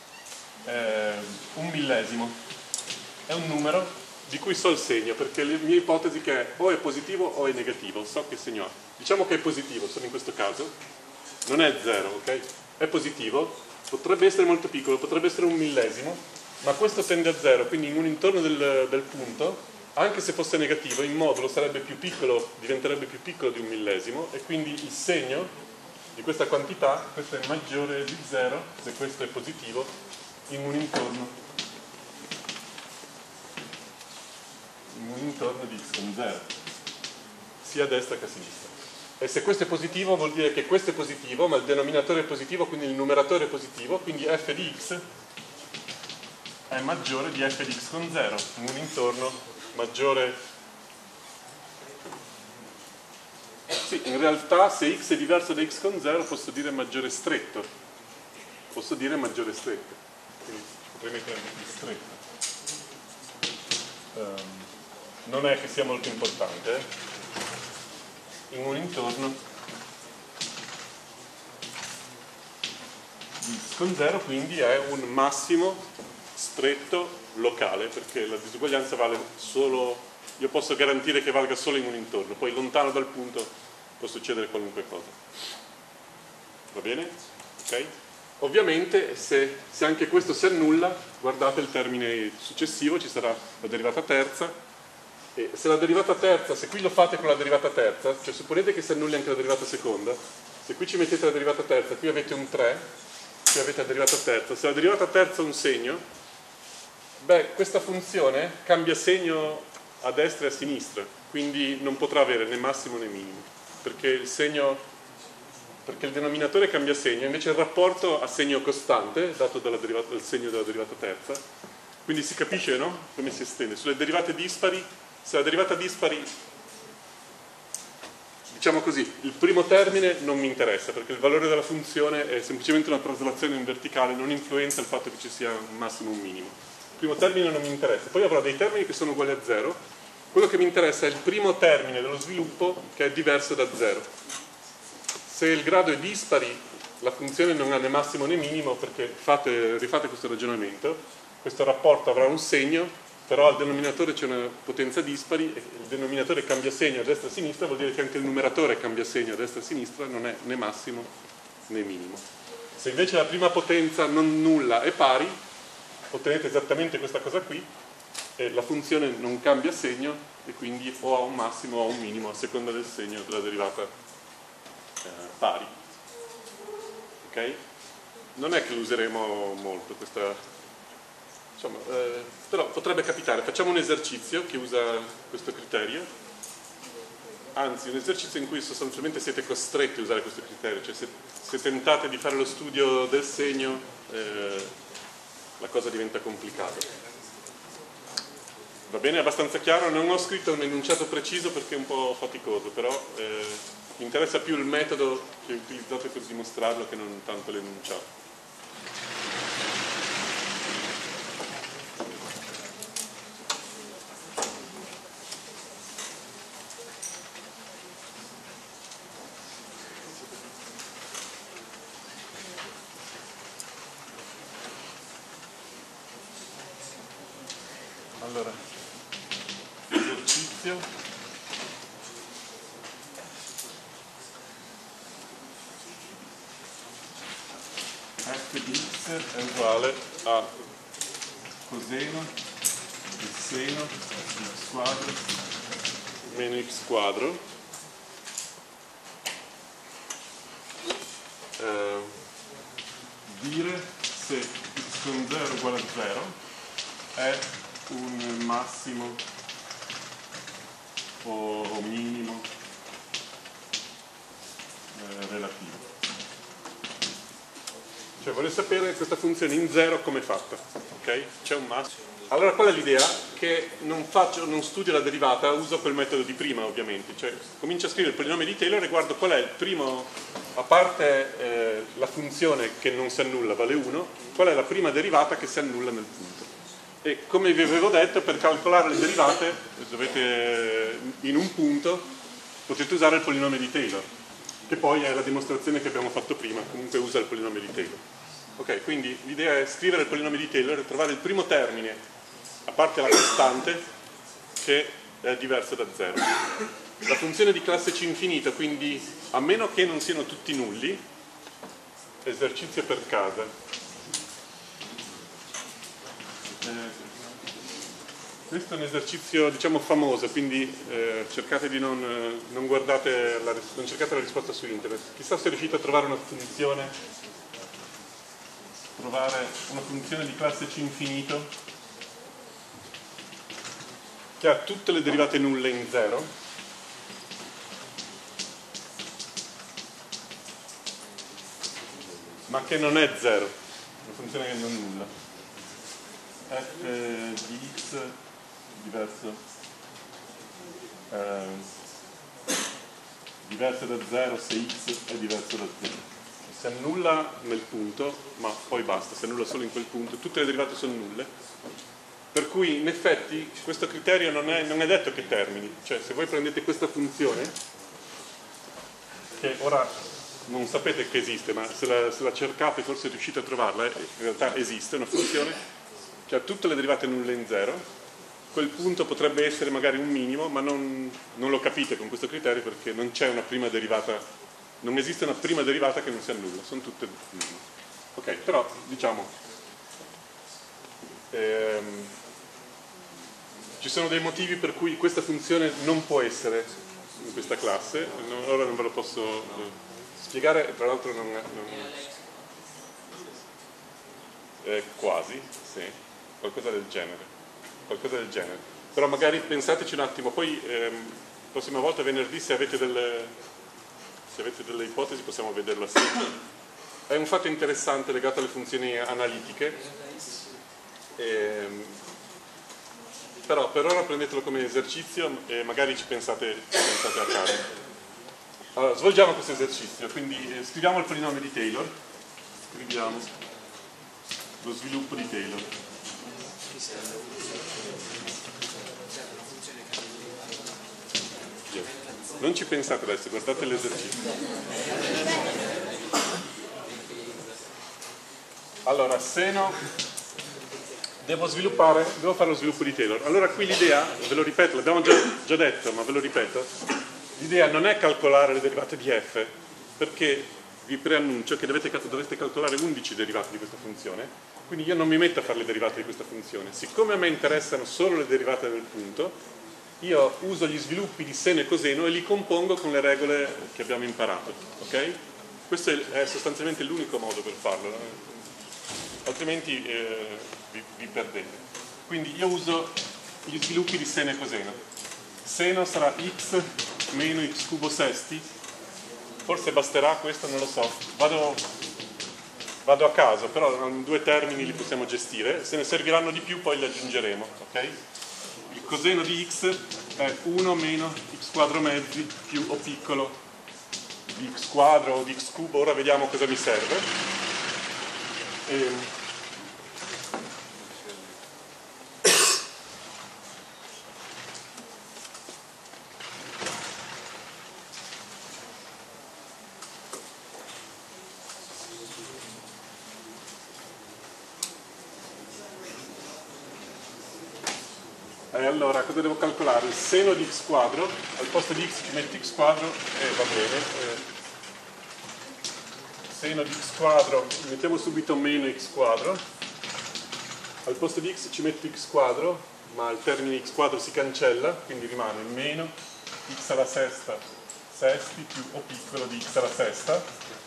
un millesimo. È un numero di cui so il segno, perché la mia ipotesi che è o è positivo o è negativo, so che segno ha. Diciamo che è positivo, solo in questo caso, non è 0, ok? È positivo, potrebbe essere molto piccolo, potrebbe essere un millesimo, ma questo tende a 0, quindi in un intorno del punto, anche se fosse negativo, in modulo sarebbe più piccolo, diventerebbe più piccolo di un millesimo, e quindi il segno di questa quantità, questo è maggiore di 0, se questo è positivo, in un intorno di x con 0, sia a destra che a sinistra. E se questo è positivo vuol dire che questo è positivo, ma il denominatore è positivo, quindi il numeratore è positivo, quindi f di x è maggiore di f di x con 0, in un intorno maggiore. Sì, in realtà se x è diverso da x con 0 posso dire maggiore stretto. Quindi potrei mettere anche stretto. Non è che sia molto importante, in un intorno di x con 0, quindi è un massimo stretto locale, perché la disuguaglianza vale solo, io posso garantire che valga solo in un intorno, poi lontano dal punto può succedere qualunque cosa. Va bene? Ok? Ovviamente se anche questo si annulla, guardate il termine successivo, ci sarà la derivata terza. E se la derivata terza, se qui lo fate con la derivata terza, cioè supponete che si annulli anche la derivata seconda, se qui ci mettete la derivata terza, qui avete un 3, qui avete la derivata terza, se la derivata terza ha un segno, beh, questa funzione cambia segno a destra e a sinistra, quindi non potrà avere né massimo né minimo, perché il denominatore cambia segno, invece il rapporto ha segno costante, dato dal segno della derivata terza, quindi si capisce, no? Come si estende. Sulle derivate dispari, se la derivata dispari, diciamo così, il primo termine non mi interessa, perché il valore della funzione è semplicemente una traslazione in verticale, non influenza il fatto che ci sia un massimo o un minimo. Il primo termine non mi interessa, poi avrò dei termini che sono uguali a 0, quello che mi interessa è il primo termine dello sviluppo che è diverso da 0. Se il grado è dispari, la funzione non ha né massimo né minimo, perché rifate questo ragionamento, questo rapporto avrà un segno, però al denominatore c'è una potenza dispari e il denominatore cambia segno a destra e a sinistra, vuol dire che anche il numeratore cambia segno a destra e a sinistra, non è né massimo né minimo. Se invece la prima potenza non nulla è pari, ottenete esattamente questa cosa qui, e la funzione non cambia segno e quindi o ha un massimo o un minimo a seconda del segno della derivata pari. Ok? Non è che lo useremo molto questa. Insomma, però potrebbe capitare. Facciamo un esercizio che usa questo criterio, anzi un esercizio in cui sostanzialmente siete costretti a usare questo criterio, cioè se tentate di fare lo studio del segno la cosa diventa complicata. Va bene? È abbastanza chiaro? Non ho scritto un enunciato preciso perché è un po' faticoso, però mi interessa più il metodo che utilizzate per dimostrarlo che non tanto l'enunciato. Allora, esercizio f di x è uguale a coseno del seno di x quadro meno x quadro dire se x con 0 è uguale a 0 è un massimo o minimo relativo. Cioè vorrei sapere questa funzione in 0 come è fatta, ok? C'è un massimo. Allora qual è l'idea? Che non studio la derivata, uso quel metodo di prima ovviamente, cioè comincio a scrivere il polinome di Taylor e guardo qual è il primo a parte la funzione che non si annulla vale 1, qual è la prima derivata che si annulla nel punto. E come vi avevo detto, per calcolare le derivate in un punto potete usare il polinomio di Taylor, che poi è la dimostrazione che abbiamo fatto prima, comunque usa il polinomio di Taylor. Ok, quindi l'idea è scrivere il polinomio di Taylor e trovare il primo termine, a parte la costante, che è diverso da 0. La funzione di classe C infinita, quindi a meno che non siano tutti nulli, esercizio per casa. Questo è un esercizio, diciamo, famoso, quindi cercate di non cercate la risposta su internet. Chissà se riuscite a trovare una funzione di classe C infinito che ha tutte le derivate nulle in 0, ma che non è 0, una funzione che non è nulla. F di x diverso da 0 se x è diverso da 0. Si annulla nel punto, ma poi basta, si annulla solo in quel punto, tutte le derivate sono nulle, per cui in effetti questo criterio non è detto che termini, cioè se voi prendete questa funzione, che ora non sapete che esiste, ma se la cercate forse riuscite a trovarla, in realtà esiste una funzione che ha tutte le derivate nulle in 0, quel punto potrebbe essere magari un minimo, ma non lo capite con questo criterio perché non c'è una prima derivata. Non esiste una prima derivata che non si annulla, sono tutte nulle. Ok, però diciamo ci sono dei motivi per cui questa funzione non può essere in questa classe, ora non ve lo posso spiegare, tra l'altro quasi, sì, qualcosa del genere. Però magari pensateci un attimo, poi prossima volta venerdì se avete delle ipotesi possiamo vederlo assieme. È un fatto interessante legato alle funzioni analitiche, però per ora prendetelo come esercizio e magari ci pensate a caso. Allora, svolgiamo questo esercizio, quindi scriviamo il polinomio di Taylor, scriviamo lo sviluppo di Taylor. Non ci pensate adesso, guardate l'esercizio. Allora, seno, devo fare lo sviluppo di Taylor. Allora qui l'idea, ve lo ripeto, l'abbiamo già detto, ma ve lo ripeto, l'idea non è calcolare le derivate di f, perché vi preannuncio che dovreste calcolare 11 derivate di questa funzione, quindi io non mi metto a fare le derivate di questa funzione. Siccome a me interessano solo le derivate del punto, io uso gli sviluppi di seno e coseno e li compongo con le regole che abbiamo imparato, ok? Questo è sostanzialmente l'unico modo per farlo, altrimenti vi perdete. Quindi io uso gli sviluppi di seno e coseno. Seno sarà x meno x cubo sesti, forse basterà questo, non lo so, vado a caso, però in 2 termini li possiamo gestire, se ne serviranno di più poi li aggiungeremo, ok? Il coseno di x è 1 meno x quadro mezzi più o piccolo di x quadro o di x cubo, ora vediamo cosa mi serve. E allora cosa devo calcolare? Il seno di x quadro, al posto di x ci metto x quadro e va bene. Seno di x quadro, mettiamo subito meno x quadro, al posto di x ci metto x quadro, ma il termine x quadro si cancella, quindi rimane meno x alla sesta sesti più o piccolo di x alla sesta.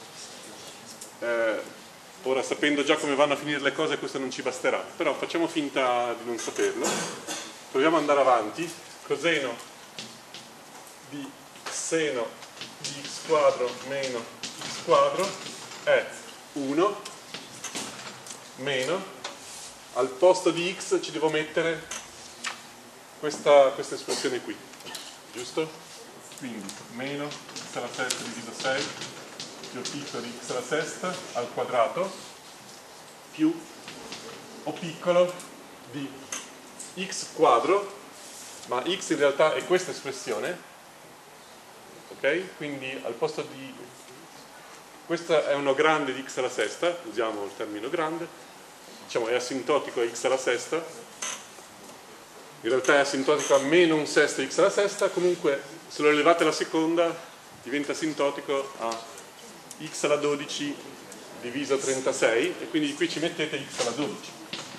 Ora, sapendo già come vanno a finire le cose, questo non ci basterà, però facciamo finta di non saperlo. Proviamo ad andare avanti. Coseno di seno di x quadro meno x quadro è 1 meno, al posto di x ci devo mettere questa espressione qui, giusto? Quindi meno x alla sesta diviso 6 più O piccolo di x alla sesta al quadrato più O piccolo di x quadro, ma x in realtà è questa espressione, ok? Quindi al posto di... questo è uno grande di x alla sesta, usiamo il termine grande, diciamo è asintotico a x alla sesta, in realtà è asintotico a meno un sesto x alla sesta, comunque se lo elevate alla seconda diventa asintotico a x alla 12 diviso 36 e quindi qui ci mettete x alla 12.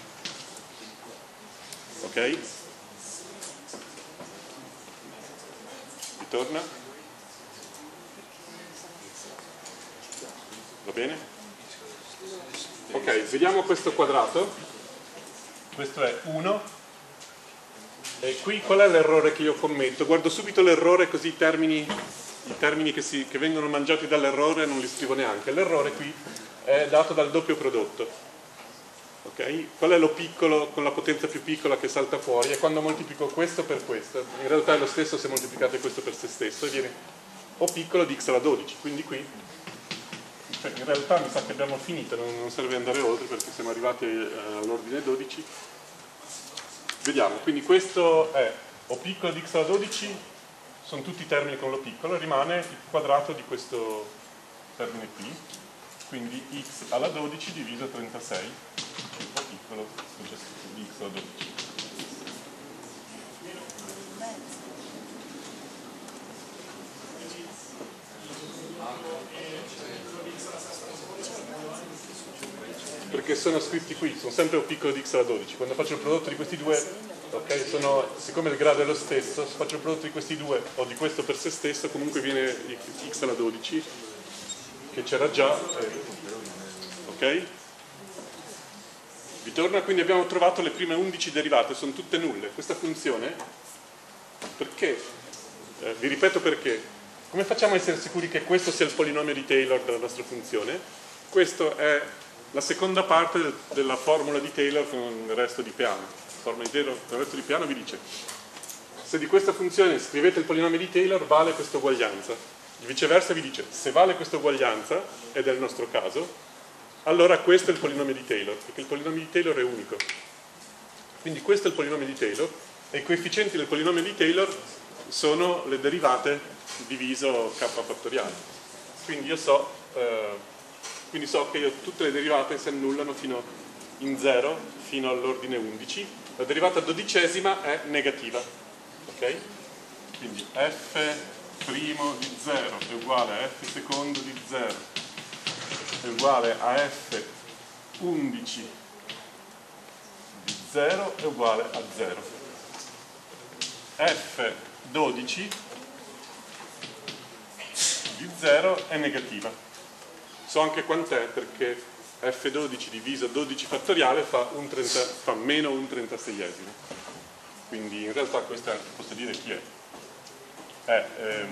Ok? Ritorna? Va bene? Ok, vediamo questo quadrato. Questo è 1. E qui qual è l'errore che io commetto? Guardo subito l'errore così i termini che vengono mangiati dall'errore non li scrivo neanche. L'errore qui è dato dal doppio prodotto. Okay? Qual è l'O piccolo con la potenza più piccola che salta fuori? È quando moltiplico questo per questo. In realtà è lo stesso se moltiplicate questo per se stesso e viene O piccolo di x alla 12. Quindi qui, cioè in realtà mi sa che abbiamo finito, non serve andare oltre perché siamo arrivati all'ordine 12. Vediamo, quindi questo è O piccolo di x alla 12, sono tutti i termini con l'O piccolo, rimane il quadrato di questo termine qui, quindi x alla 12 diviso 36, O piccolo di x alla 12. Perché sono scritti qui, sono sempre O piccolo di x alla 12. Quando faccio il prodotto di questi due, okay, siccome il grado è lo stesso, se faccio il prodotto di questi due o di questo per se stesso, comunque viene x alla 12, che c'era già. Ok? Vi torna? Quindi abbiamo trovato le prime 11 derivate, sono tutte nulle. Questa funzione, perché? Vi ripeto perché. Come facciamo a essere sicuri che questo sia il polinomio di Taylor della nostra funzione? Questo è la seconda parte della formula di Taylor con il resto di piano. La formula di Taylor con il resto di piano vi dice: se di questa funzione scrivete il polinomio di Taylor vale questa uguaglianza. Viceversa vi dice: se vale questa uguaglianza, ed è il nostro caso, allora questo è il polinomio di Taylor, perché il polinomio di Taylor è unico. Quindi questo è il polinomio di Taylor e i coefficienti del polinomio di Taylor sono le derivate diviso k fattoriale. Quindi io so che tutte le derivate si annullano fino in 0 fino all'ordine 11. La derivata dodicesima è negativa. Ok? Quindi f' di 0 è uguale a f secondo di 0 è uguale a f 11 di 0 è uguale a 0. f 12 di 0 è negativa. So anche quant'è perché f12 diviso 12 fattoriale fa meno un 36esimo. Quindi in realtà questa posso dire chi è? È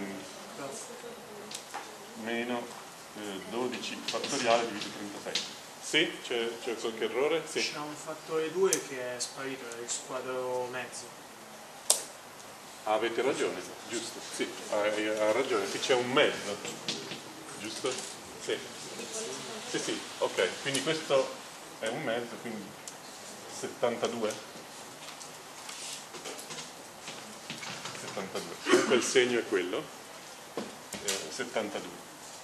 meno 12 fattoriale diviso 36. Sì? C'è qualche errore? Sì. C'è un fattore 2 che è sparito, è il quadro mezzo. Ah, avete ragione, giusto, sì, ha ragione, qui c'è un mezzo, giusto? Sì. Sì, ok, quindi questo è un mezzo, quindi 72. Comunque il segno è quello, 72.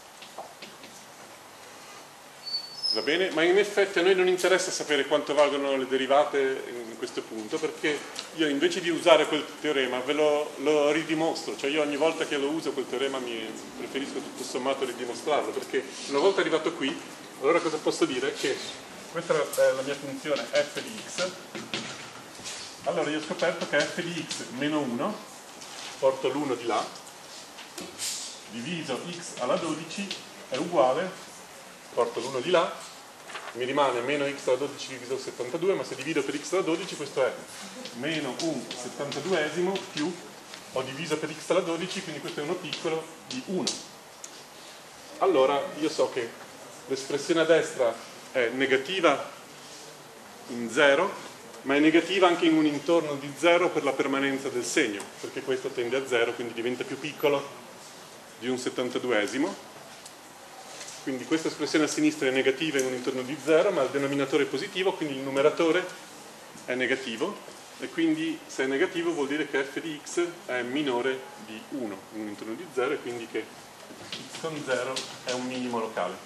Va bene? Ma in effetti a noi non interessa sapere quanto valgono le derivate in questo punto, perché io invece di usare quel teorema ve lo ridimostro, cioè io ogni volta che lo uso quel teorema preferisco tutto sommato ridimostrarlo, perché una volta arrivato qui, allora cosa posso dire? Che questa è la mia funzione f di x, allora io ho scoperto che f di x meno 1, porto l'1 di là, diviso x alla 12 è uguale, porto l'1 di là, mi rimane meno x alla 12 diviso 72, ma se divido per x alla 12 questo è meno un 72esimo più, ho diviso per x alla 12, quindi questo è uno piccolo di 1. Allora io so che l'espressione a destra è negativa in 0, ma è negativa anche in un intorno di 0 per la permanenza del segno, perché questo tende a 0, quindi diventa più piccolo di un 72esimo. quindi questa espressione a sinistra è negativa in un intorno di 0, ma il denominatore è positivo, quindi il numeratore è negativo, e quindi se è negativo vuol dire che f di x è minore di 1 in un intorno di 0, e quindi che x con 0 è un minimo locale.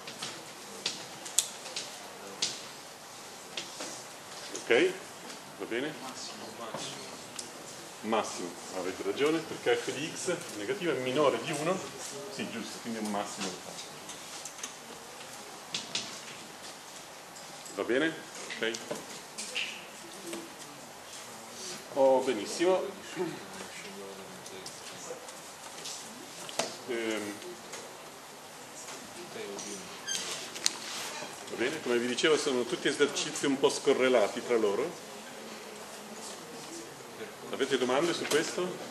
Ok? Va bene? Massimo, avete ragione, perché f di x negativo è minore di 1, sì, giusto, quindi è un massimo locale. Va bene? Ok? Oh, benissimo. Va bene, come vi dicevo sono tutti esercizi un po' scorrelati tra loro. Avete domande su questo?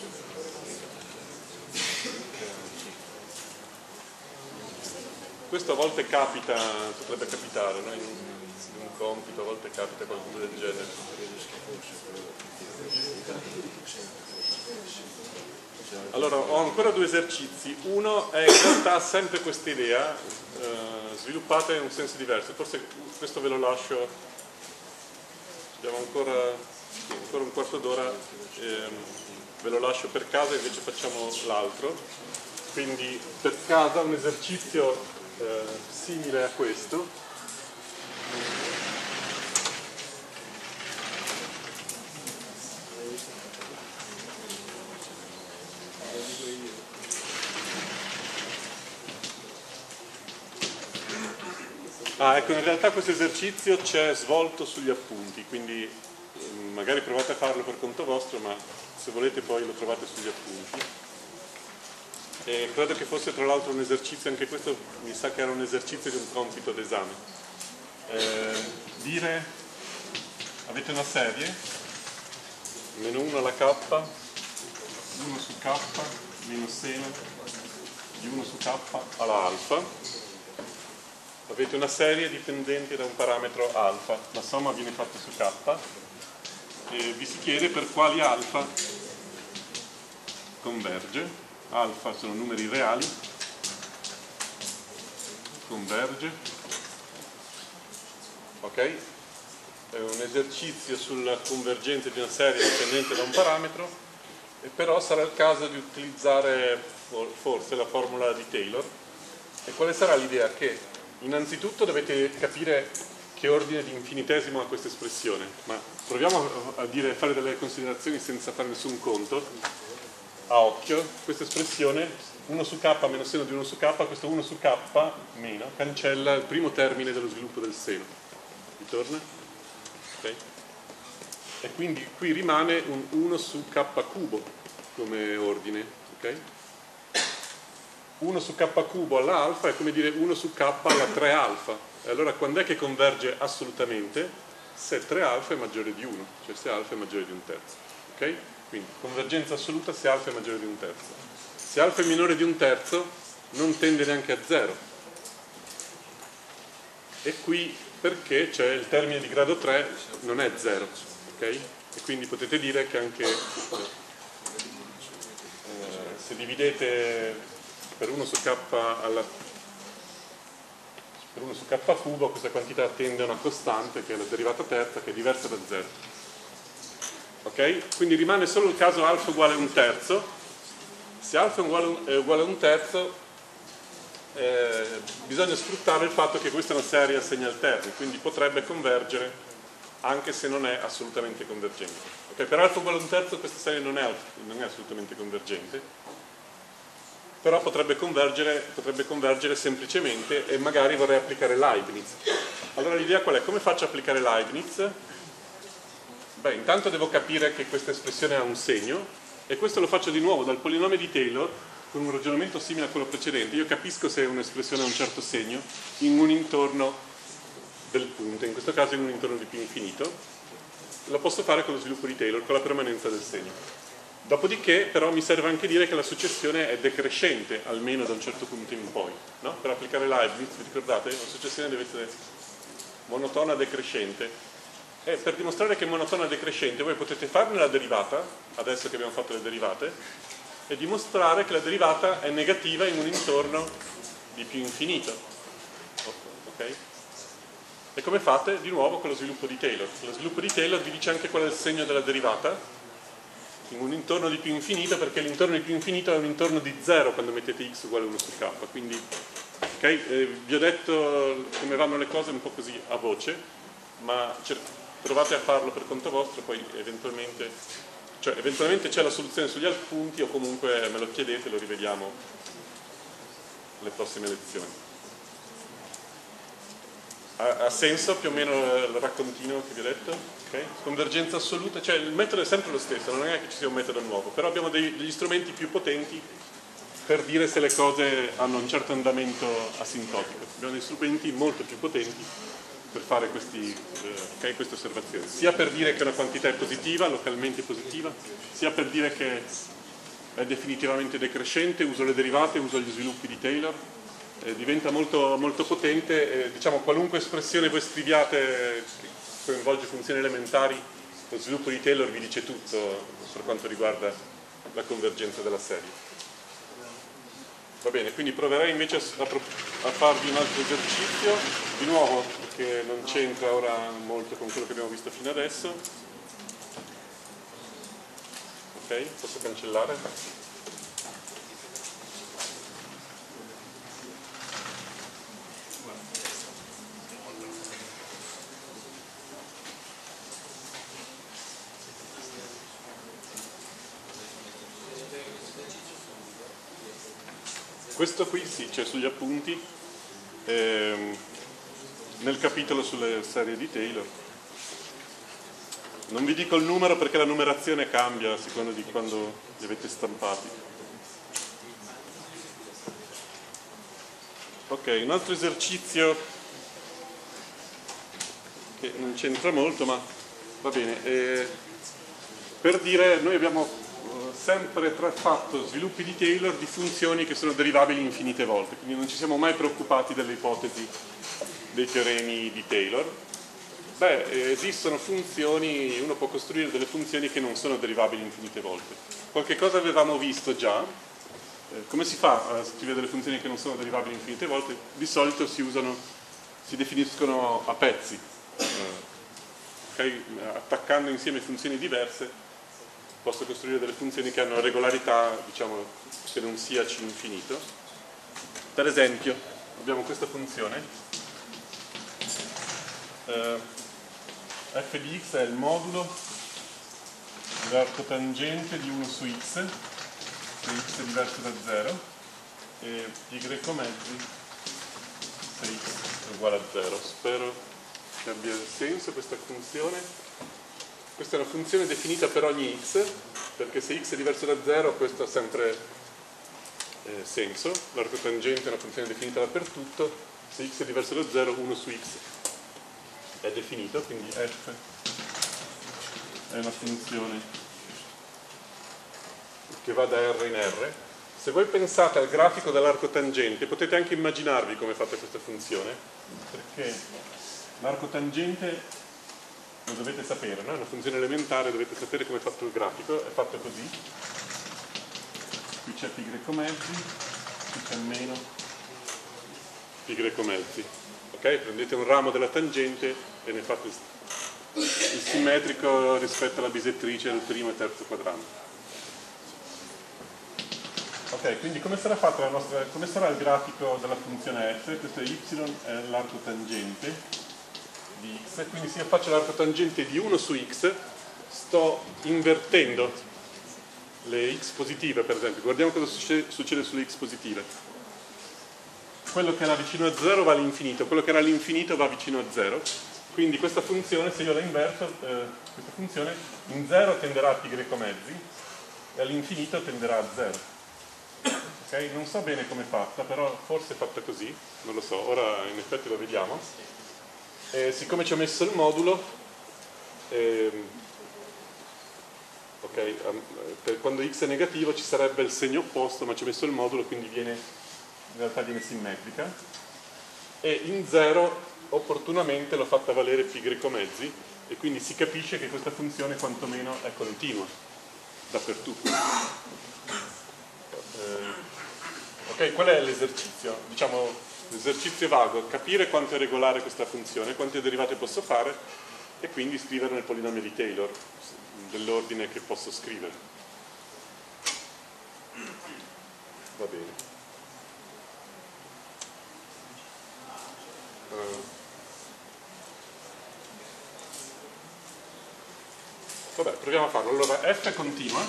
Questo a volte capita, potrebbe capitare, no? In un compito a volte capita qualcosa del genere. Allora, ho ancora due esercizi. Uno è in realtà sempre questa idea, sviluppata in un senso diverso. Forse questo ve lo lascio, abbiamo ancora un quarto d'ora, ve lo lascio per casa, invece facciamo l'altro. Quindi per casa un esercizio simile a questo. Ecco, in realtà questo esercizio c'è svolto sugli appunti, quindi magari provate a farlo per conto vostro, ma se volete poi lo trovate sugli appunti. E credo che fosse tra l'altro un esercizio, anche questo mi sa che era un esercizio di un compito d'esame. Dire, avete una serie, meno 1 alla k, 1 su k, meno seno di 1 su k alla alfa. Avete una serie dipendente da un parametro alfa, la somma viene fatta su k, e vi si chiede per quali alfa converge. Alfa sono numeri reali, converge, ok? È un esercizio sulla convergenza di una serie dipendente da un parametro, e però sarà il caso di utilizzare forse la formula di Taylor. E quale sarà l'idea? Che innanzitutto dovete capire che ordine di infinitesimo ha questa espressione, ma proviamo a fare delle considerazioni senza fare nessun conto. A occhio, questa espressione 1 su k meno seno di 1 su k, questo 1 su k meno cancella il primo termine dello sviluppo del seno. Ritorna? Okay. E quindi qui rimane un 1 su k cubo come ordine. Okay? 1 su k cubo alla alfa è come dire 1 su k alla 3 alfa. E allora quando è che converge assolutamente? Se 3 alfa è maggiore di 1, cioè se alfa è maggiore di un terzo. Ok? Quindi convergenza assoluta se alfa è maggiore di un terzo. Se alfa è minore di un terzo non tende neanche a 0. E qui perché c'è il termine di grado 3 non è 0. Ok? E quindi potete dire che anche se dividete per 1 su k cubo, questa quantità tende a una costante che è la derivata terza, che è diversa da 0. Ok? Quindi rimane solo il caso alfa uguale a un terzo. Se alfa è uguale a un terzo, bisogna sfruttare il fatto che questa è una serie assegna alterni, quindi potrebbe convergere anche se non è assolutamente convergente. Okay? Per alfa uguale a un terzo questa serie non è assolutamente convergente, però potrebbe convergere semplicemente, e magari vorrei applicare Leibniz. Allora l'idea qual è? Come faccio a applicare Leibniz? Beh, intanto devo capire che questa espressione ha un segno, e questo lo faccio di nuovo dal polinomio di Taylor, con un ragionamento simile a quello precedente. Io capisco se un'espressione ha un certo segno in un intorno del punto, in questo caso in un intorno di più infinito. Lo posso fare con lo sviluppo di Taylor, con la permanenza del segno. Dopodiché però mi serve anche dire che la successione è decrescente, almeno da un certo punto in poi, no? Per applicare Leibniz, vi ricordate? La successione deve essere monotona decrescente. E per dimostrare che è monotona decrescente voi potete farne la derivata, adesso che abbiamo fatto le derivate, e dimostrare che la derivata è negativa in un intorno di più infinito. ok? E come fate? Di nuovo con lo sviluppo di Taylor. Lo sviluppo di Taylor vi dice anche qual è il segno della derivata in un intorno di più infinito, perché l'intorno di più infinito è un intorno di 0 quando mettete x uguale 1 su k. Quindi, okay, vi ho detto come vanno le cose un po' così a voce, ma provate a farlo per conto vostro, poi eventualmente c'è la soluzione sugli appunti, o comunque me lo chiedete e lo rivediamo alle prossime lezioni. Ha senso più o meno il raccontino che vi ho detto? Okay. Convergenza assoluta, cioè il metodo è sempre lo stesso, non è che ci sia un metodo nuovo, però abbiamo degli strumenti più potenti per dire se le cose hanno un certo andamento asintotico. Abbiamo dei strumenti molto più potenti per fare queste osservazioni, sia per dire che una quantità è positiva, localmente positiva, sia per dire che è definitivamente decrescente, uso le derivate, uso gli sviluppi di Taylor. Diventa molto, molto potente, diciamo qualunque espressione voi scriviate che coinvolge funzioni elementari, lo sviluppo di Taylor vi dice tutto per quanto riguarda la convergenza della serie. Va bene, quindi proverei invece a farvi un altro esercizio, di nuovo che non c'entra ora molto con quello che abbiamo visto fino adesso. Ok, posso cancellare? Questo qui sì, c'è sugli appunti, nel capitolo sulle serie di Taylor. Non vi dico il numero perché la numerazione cambia a seconda di quando li avete stampati. Ok, un altro esercizio che non c'entra molto, ma va bene. Per dire, noi abbiamo sempre fatto sviluppi di Taylor di funzioni che sono derivabili infinite volte, quindi non ci siamo mai preoccupati delle ipotesi dei teoremi di Taylor. Esistono funzioni, uno può costruire delle funzioni che non sono derivabili infinite volte. Qualche cosa avevamo visto già. Come si fa a scrivere delle funzioni che non sono derivabili infinite volte? Di solito si definiscono a pezzi, okay? Attaccando insieme funzioni diverse posso costruire delle funzioni che hanno regolarità, diciamo, che non sia C infinito. Per esempio, abbiamo questa funzione, f di x è il modulo dell'arcotangente di 1 su x, se x è diverso da 0, e y mezzi se x è uguale a 0. Spero che abbia senso questa funzione. Questa è una funzione definita per ogni x, perché se x è diverso da 0 questo ha sempre senso. L'arcotangente è una funzione definita dappertutto, se x è diverso da 0 1 su x è definito, quindi f è una funzione che va da R in R. Se voi pensate al grafico dell'arcotangente potete anche immaginarvi come fate questa funzione, perché l'arcotangente lo dovete sapere, no? È una funzione elementare, dovete sapere come è fatto il grafico, è fatto così. Qui c'è π mezzi, qui c'è meno π mezzi. Ok? Prendete un ramo della tangente e ne fate il simmetrico rispetto alla bisettrice del primo e terzo quadrante. Ok, quindi come sarà fatta come sarà il grafico della funzione f? Questo è y, è l'arcotangente di x, quindi se io faccio l'arcotangente di 1 su x sto invertendo le x positive, per esempio. Guardiamo cosa succede sulle x positive. Quello che era vicino a 0 va all'infinito, quello che era all'infinito va vicino a 0, quindi questa funzione, se io la inverto, questa funzione in 0 tenderà a π mezzi e all'infinito tenderà a 0. Okay? Non so bene come è fatta, però forse è fatta così, non lo so, ora in effetti lo vediamo. Siccome ci ho messo il modulo, per quando x è negativo ci sarebbe il segno opposto, ma ci ho messo il modulo, quindi in realtà viene simmetrica, e in 0 opportunamente l'ho fatta valere π mezzi, e quindi si capisce che questa funzione quantomeno è continua dappertutto. Ok, qual è l'esercizio? Diciamo, L'esercizio è vago, capire quanto è regolare questa funzione, quante derivate posso fare e quindi scrivere nel polinomio di Taylor dell'ordine che posso scrivere. Va bene. Vabbè, proviamo a farlo. Allora, f è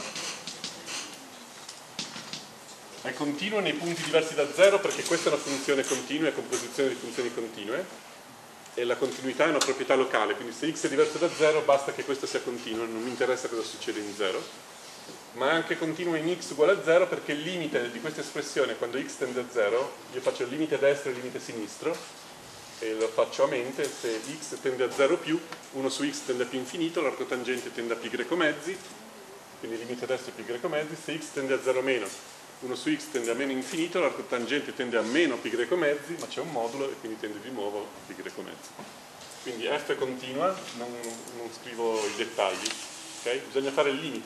continua nei punti diversi da 0 perché questa è una funzione continua, è composizione di funzioni continue e la continuità è una proprietà locale, quindi se x è diverso da 0 basta che questo sia continuo, non mi interessa cosa succede in 0, ma è anche continua in x uguale a 0 perché il limite di questa espressione quando x tende a 0, io faccio il limite destro e il limite sinistro e lo faccio a mente, se x tende a 0 più, 1 su x tende a più infinito, l'arco tangente tende a pi greco mezzi, quindi il limite destro è pi greco mezzi, se x tende a 0 meno, 1 su x tende a meno infinito, l'arco tangente tende a meno pi greco mezzi, ma c'è un modulo e quindi tende di nuovo a pi greco mezzi. Quindi f è continua, non scrivo i dettagli, okay? Bisogna fare il limite,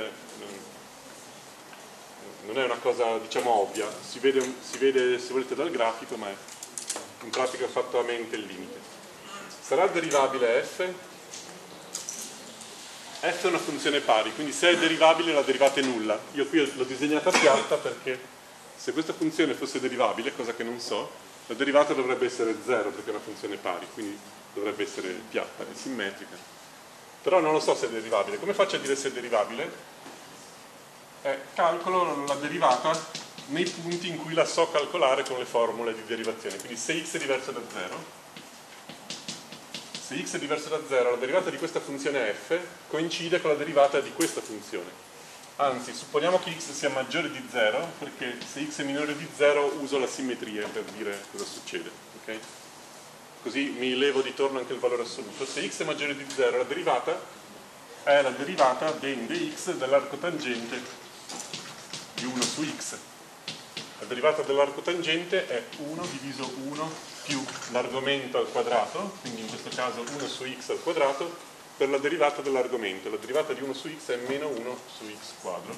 non è una cosa diciamo ovvia, si vede se volete dal grafico, ma è in pratica fatto a mente il limite. Sarà derivabile f? F è una funzione pari, quindi se è derivabile la derivata è nulla. Io qui l'ho disegnata piatta perché se questa funzione fosse derivabile, cosa che non so, la derivata dovrebbe essere 0 perché è una funzione pari, quindi dovrebbe essere piatta e simmetrica. Però non lo so se è derivabile. Come faccio a dire se è derivabile? Calcolo la derivata nei punti in cui la so calcolare con le formule di derivazione. Quindi se x è diverso da 0, se x è diverso da 0, la derivata di questa funzione f coincide con la derivata di questa funzione. Anzi, supponiamo che x sia maggiore di 0, perché se x è minore di 0 uso la simmetria per dire cosa succede. Okay? Così mi levo di torno anche il valore assoluto. Se x è maggiore di 0, la derivata è la derivata den dx dell'arco tangente di 1 su x. La derivata dell'arco tangente è 1 diviso 1 più l'argomento al quadrato, quindi in questo caso 1 su x al quadrato, per la derivata dell'argomento. La derivata di 1 su x è meno 1 su x quadro.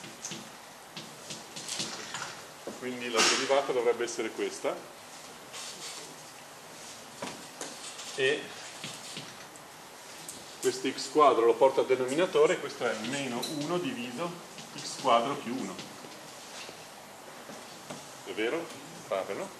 Quindi la derivata dovrebbe essere questa. E questo x quadro lo porto al denominatore, questo è meno 1 diviso x quadro più 1. È vero? Pare, no?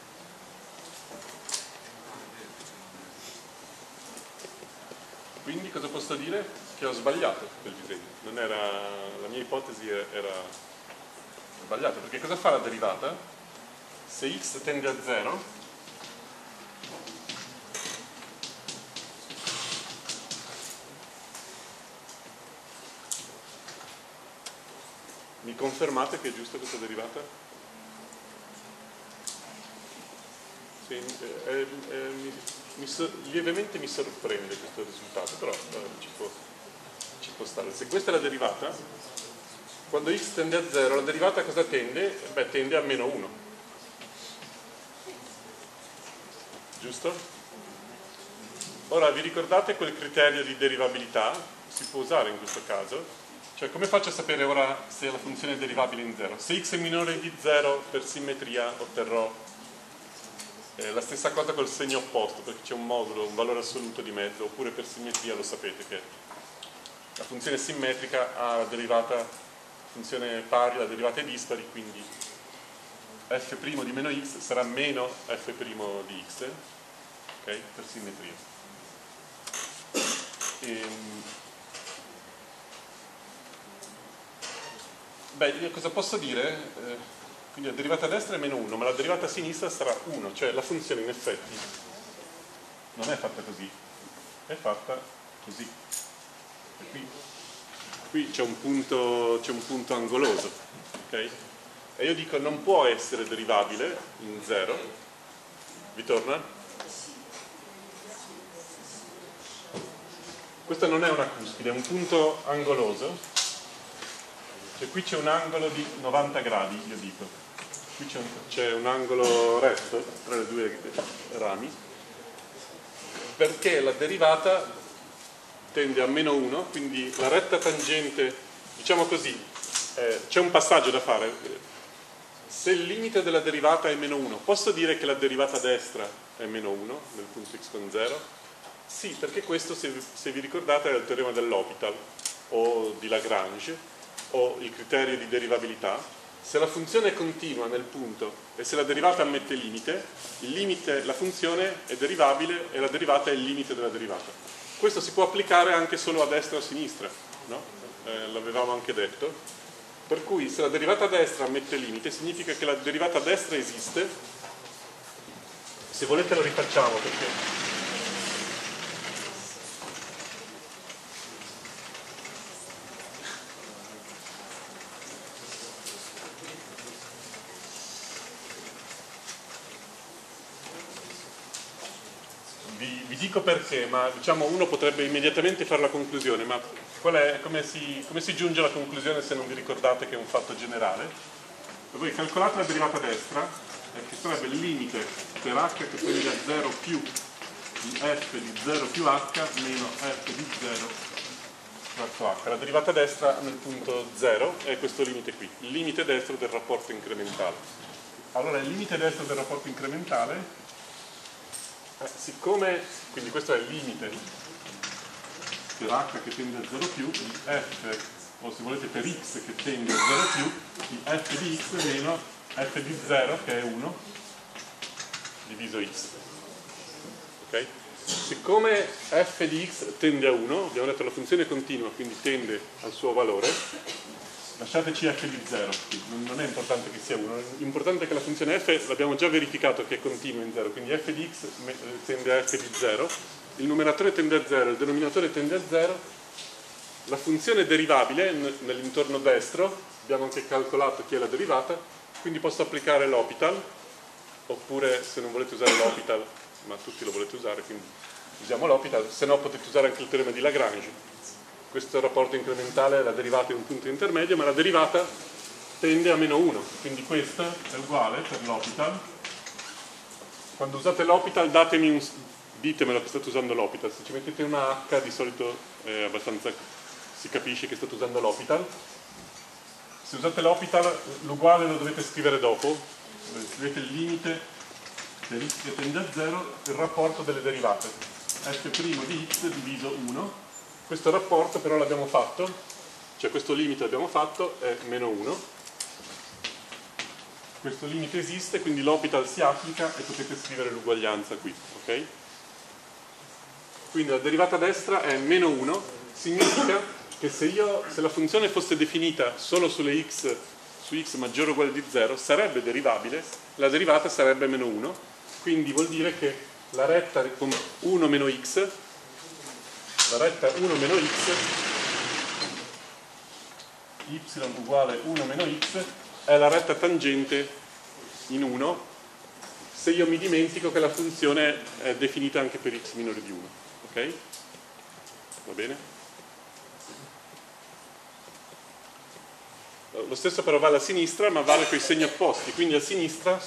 Quindi cosa posso dire? Che ho sbagliato quel disegno. Non era, la mia ipotesi era sbagliata, perché cosa fa la derivata? Se x tende a 0, mi confermate che è giusta questa derivata? Sì, lievemente mi sorprende questo risultato, però ci può stare. Se questa è la derivata, quando x tende a 0, la derivata cosa tende? Beh, tende a meno 1. Giusto? Ora, vi ricordate quel criterio di derivabilità? Si può usare in questo caso? Cioè, come faccio a sapere ora se la funzione è derivabile in 0? Se x è minore di 0, per simmetria otterrò la stessa cosa col segno opposto, perché c'è un modulo, un valore assoluto di mezzo, oppure per simmetria lo sapete che la funzione simmetrica ha la derivata, funzione pari, la derivata è dispari, quindi f' di meno x sarà meno f' di x, ok? Per simmetria. Beh, io cosa posso dire? Quindi la derivata a destra è meno 1, ma la derivata a sinistra sarà 1, cioè la funzione in effetti non è fatta così, è fatta così. E qui c'è un punto angoloso, ok? E io dico non può essere derivabile in 0, vi torna? Questa non è una cuspide, è un punto angoloso, cioè qui c'è un angolo di 90 gradi, io dico. Qui c'è un angolo retto tra le due rami, perché la derivata tende a meno 1, quindi la retta tangente, diciamo così, c'è un passaggio da fare. se il limite della derivata è meno 1, posso dire che la derivata a destra è meno 1 nel punto x con 0? Sì, perché questo, se vi ricordate, è il teorema dell'Hopital o di Lagrange o il criterio di derivabilità. Se la funzione è continua nel punto e se la derivata ammette limite, la funzione è derivabile e la derivata è il limite della derivata. Questo si può applicare anche solo a destra o a sinistra, no? L'avevamo anche detto. Per cui se la derivata a destra ammette limite, significa che la derivata a destra esiste. Se volete lo rifacciamo perché... Vi dico perché, ma diciamo uno potrebbe immediatamente fare la conclusione, ma come si giunge alla conclusione se non vi ricordate che è un fatto generale? E voi calcolate la derivata a destra, che sarebbe il limite per h che tende a 0 più di f di 0 più h meno f di 0 quanto h. La derivata a destra nel punto 0 è questo limite qui, il limite destro del rapporto incrementale. Allora il limite destro del rapporto incrementale, siccome, quindi questo è il limite per h che tende a 0 più di f, o se volete per x che tende a 0 più, di f di x meno f di 0 che è 1 diviso x. Ok? Siccome f di x tende a 1, abbiamo detto la funzione è continua, quindi tende al suo valore, lasciateci f di 0, non è importante che sia 1, l'importante è che la funzione f l'abbiamo già verificato che è continua in 0, quindi f di x tende a f di 0, il numeratore tende a 0, il denominatore tende a 0, la funzione è derivabile nell'intorno destro, abbiamo anche calcolato chi è la derivata, quindi posso applicare l'Hopital, oppure se non volete usare l'Hopital, ma tutti lo volete usare, quindi usiamo l'Hopital, se no potete usare anche il teorema di Lagrange. Questo è il rapporto incrementale, la derivata è un punto intermedio, ma la derivata tende a meno 1, quindi questo è uguale per l'Hopital. Quando usate l'Hopital ditemelo che state usando l'Hopital, se ci mettete una H di solito è abbastanza, si capisce che state usando l'Hopital. Se usate l'Hopital l'uguale lo dovete scrivere dopo, scrivete il limite per x che tende a 0, il rapporto delle derivate, f' di x diviso 1. Questo rapporto però l'abbiamo fatto, cioè questo limite l'abbiamo fatto, è meno 1. Questo limite esiste, quindi l'Hopital si applica e potete scrivere l'uguaglianza qui, ok? Quindi la derivata a destra è meno 1, significa che se la funzione fosse definita solo su x maggiore o uguale di 0, sarebbe derivabile, la derivata sarebbe meno 1, quindi vuol dire che la retta con 1 meno x, la retta 1 meno x, y uguale 1 meno x, è la retta tangente in 1 se io mi dimentico che la funzione è definita anche per x minore di 1. Ok? Va bene? Lo stesso però vale a sinistra, ma vale con i segni opposti, quindi a sinistra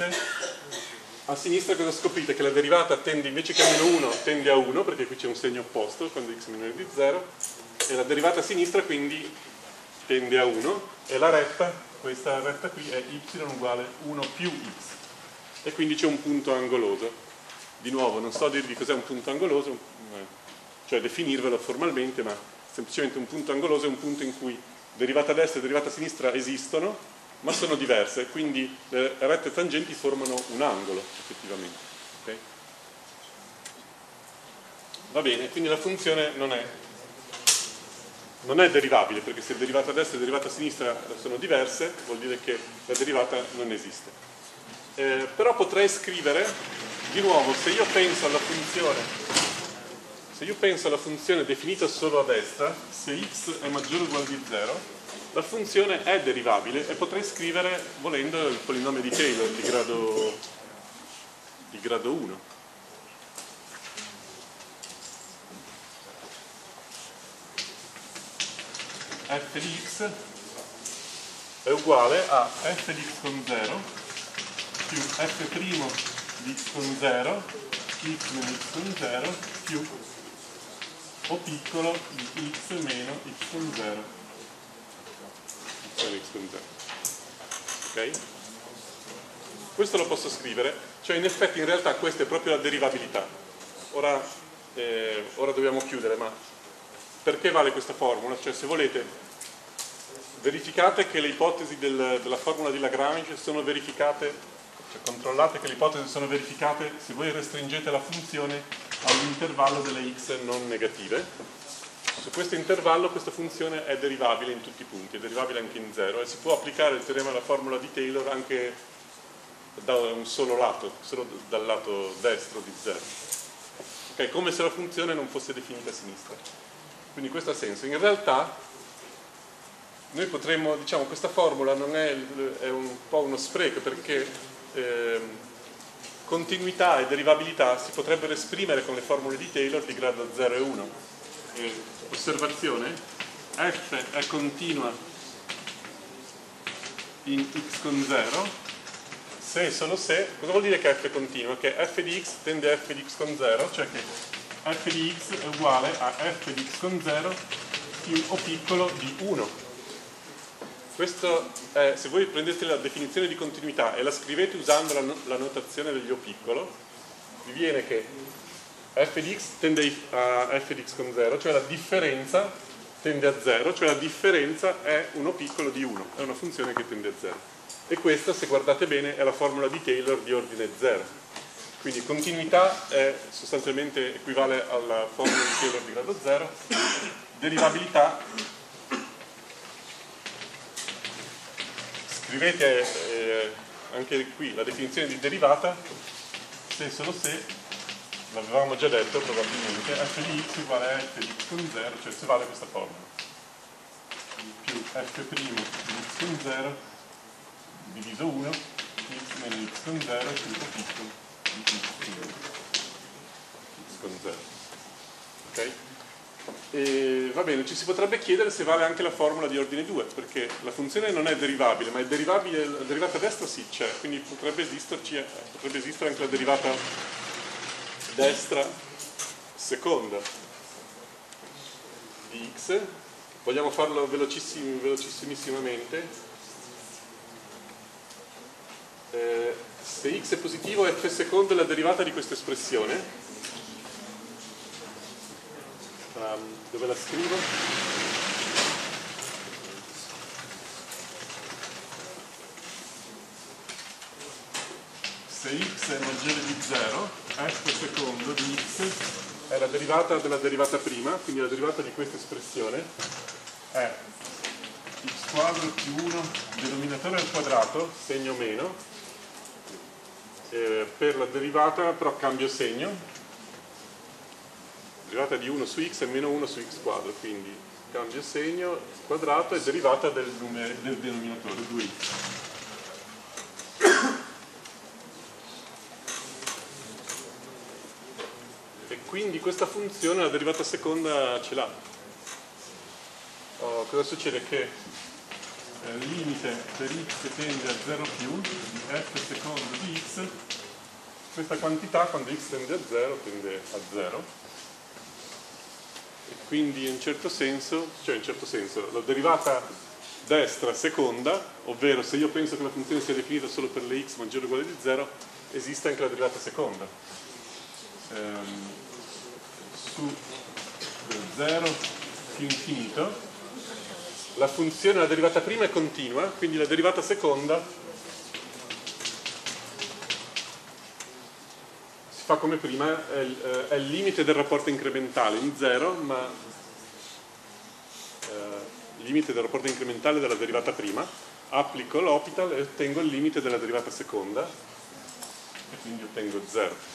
cosa scoprite? Che la derivata tende, invece che a meno 1, tende a 1, perché qui c'è un segno opposto, quando x minore di 0, e la derivata a sinistra quindi tende a 1, e la retta, questa retta qui, è y uguale 1 più x, e quindi c'è un punto angoloso. Di nuovo, non so dirvi cos'è un punto angoloso, cioè definirvelo formalmente, ma semplicemente un punto angoloso è un punto in cui derivata a destra e derivata a sinistra esistono, ma sono diverse, quindi le rette tangenti formano un angolo, effettivamente. Okay? Va bene, quindi la funzione non è derivabile, perché se derivata a destra e derivata a sinistra sono diverse, vuol dire che la derivata non esiste. Però potrei scrivere, di nuovo, se io penso alla funzione definita solo a destra, se x è maggiore o uguale di 0, la funzione è derivabile e potrei scrivere, volendo, il polinome di Taylor di grado 1. f di x è uguale a f di x con 0 più f' di x con 0 x meno x con 0 più o piccolo di x meno x con 0 x con 0. Ok? questo lo posso scrivere, cioè in effetti in realtà questa è proprio la derivabilità. Ora dobbiamo chiudere, ma perché vale questa formula? Cioè se volete verificate che le ipotesi della formula di Lagrange sono verificate, cioè controllate che le ipotesi sono verificate se voi restringete la funzione all'intervallo delle x non negative. Su questo intervallo questa funzione è derivabile in tutti i punti, è derivabile anche in 0 e si può applicare il teorema della formula di Taylor anche da un solo lato, solo dal lato destro di 0. Okay, come se la funzione non fosse definita a sinistra. Quindi questo ha senso. In realtà noi potremmo, diciamo, questa formula non è un po' uno spreco perché continuità e derivabilità si potrebbero esprimere con le formule di Taylor di grado 0 e 1. Osservazione, f è continua in x con 0 se e solo se, cosa vuol dire che f è continua? Che f di x tende a f di x con 0, cioè che f di x è uguale a f di x con 0 più o piccolo di 1. Questo è, se voi prendete la definizione di continuità e la scrivete usando la notazione degli o piccolo, vi viene che f di x tende a f di x con 0, cioè la differenza tende a 0, cioè la differenza è un o piccolo di 1, è una funzione che tende a 0. E questa, se guardate bene, è la formula di Taylor di ordine 0. Quindi continuità è sostanzialmente equivale alla formula di Taylor di grado 0, derivabilità, scrivete anche qui la definizione di derivata, se e solo se, l'avevamo già detto probabilmente, f di x uguale a f di x con 0, cioè se vale questa formula, più f' di x con 0 diviso 1, x meno x con 0 più o piccolo di x con 0. Ok? E va bene, ci si potrebbe chiedere se vale anche la formula di ordine 2, perché la funzione non è derivabile, ma è derivabile, la derivata destra sì c'è, quindi potrebbe esistere anche la derivata destra seconda di x. Vogliamo farlo velocissimamente. Se x è positivo, f secondo è la derivata di questa espressione. Dove la scrivo? Se x è maggiore di 0, f secondo di x è la derivata della derivata prima, quindi la derivata di questa espressione è x quadro più 1 denominatore al quadrato, segno meno, per la derivata, però cambio segno, derivata di 1 su x è meno 1 su x quadro, quindi cambio segno, quadrato e derivata del denominatore, 2x. Quindi questa funzione, la derivata seconda, ce l'ha. Cosa succede? Che il limite per x tende a 0 più di f secondo di x, questa quantità quando x tende a 0 tende a 0. E quindi in certo senso, la derivata destra seconda, ovvero se io penso che la funzione sia definita solo per le x maggiore o uguale di 0, esiste anche la derivata seconda. Su 0 più infinito la funzione, la derivata prima è continua, quindi la derivata seconda si fa come prima, è il limite del rapporto incrementale in 0, ma il limite del rapporto incrementale della derivata prima, applico l'Hopital e ottengo il limite della derivata seconda e quindi ottengo 0.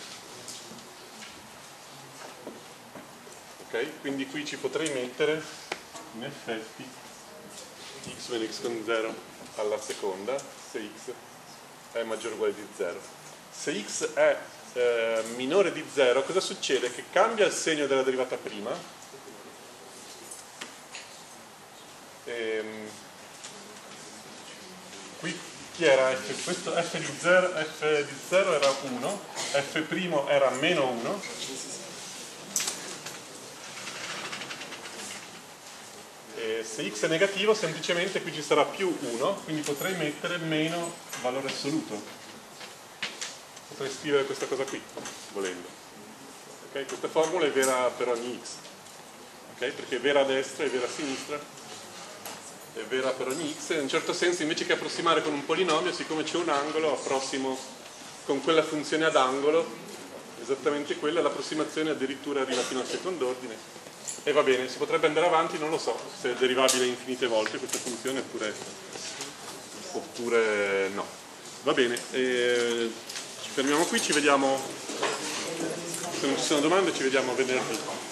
Quindi qui ci potrei mettere in effetti x meno x con 0 alla seconda se x è maggiore o uguale di 0. Se x è minore di 0, cosa succede? Che cambia il segno della derivata prima qui chi era f? Questo f di 0 era 1, f' era meno 1. Se x è negativo, semplicemente qui ci sarà più 1, quindi potrei mettere meno valore assoluto. potrei scrivere questa cosa qui, volendo. Okay? Questa formula è vera per ogni x, okay? Perché è vera a destra e vera a sinistra, è vera per ogni x, e in un certo senso invece che approssimare con un polinomio, siccome c'è un angolo, approssimo con quella funzione ad angolo, esattamente quella, l'approssimazione addirittura arriva fino al secondo ordine. E va bene, si potrebbe andare avanti, non lo so se è derivabile infinite volte questa funzione oppure no. Va bene, ci fermiamo qui, ci vediamo, se non ci sono domande ci vediamo venerdì.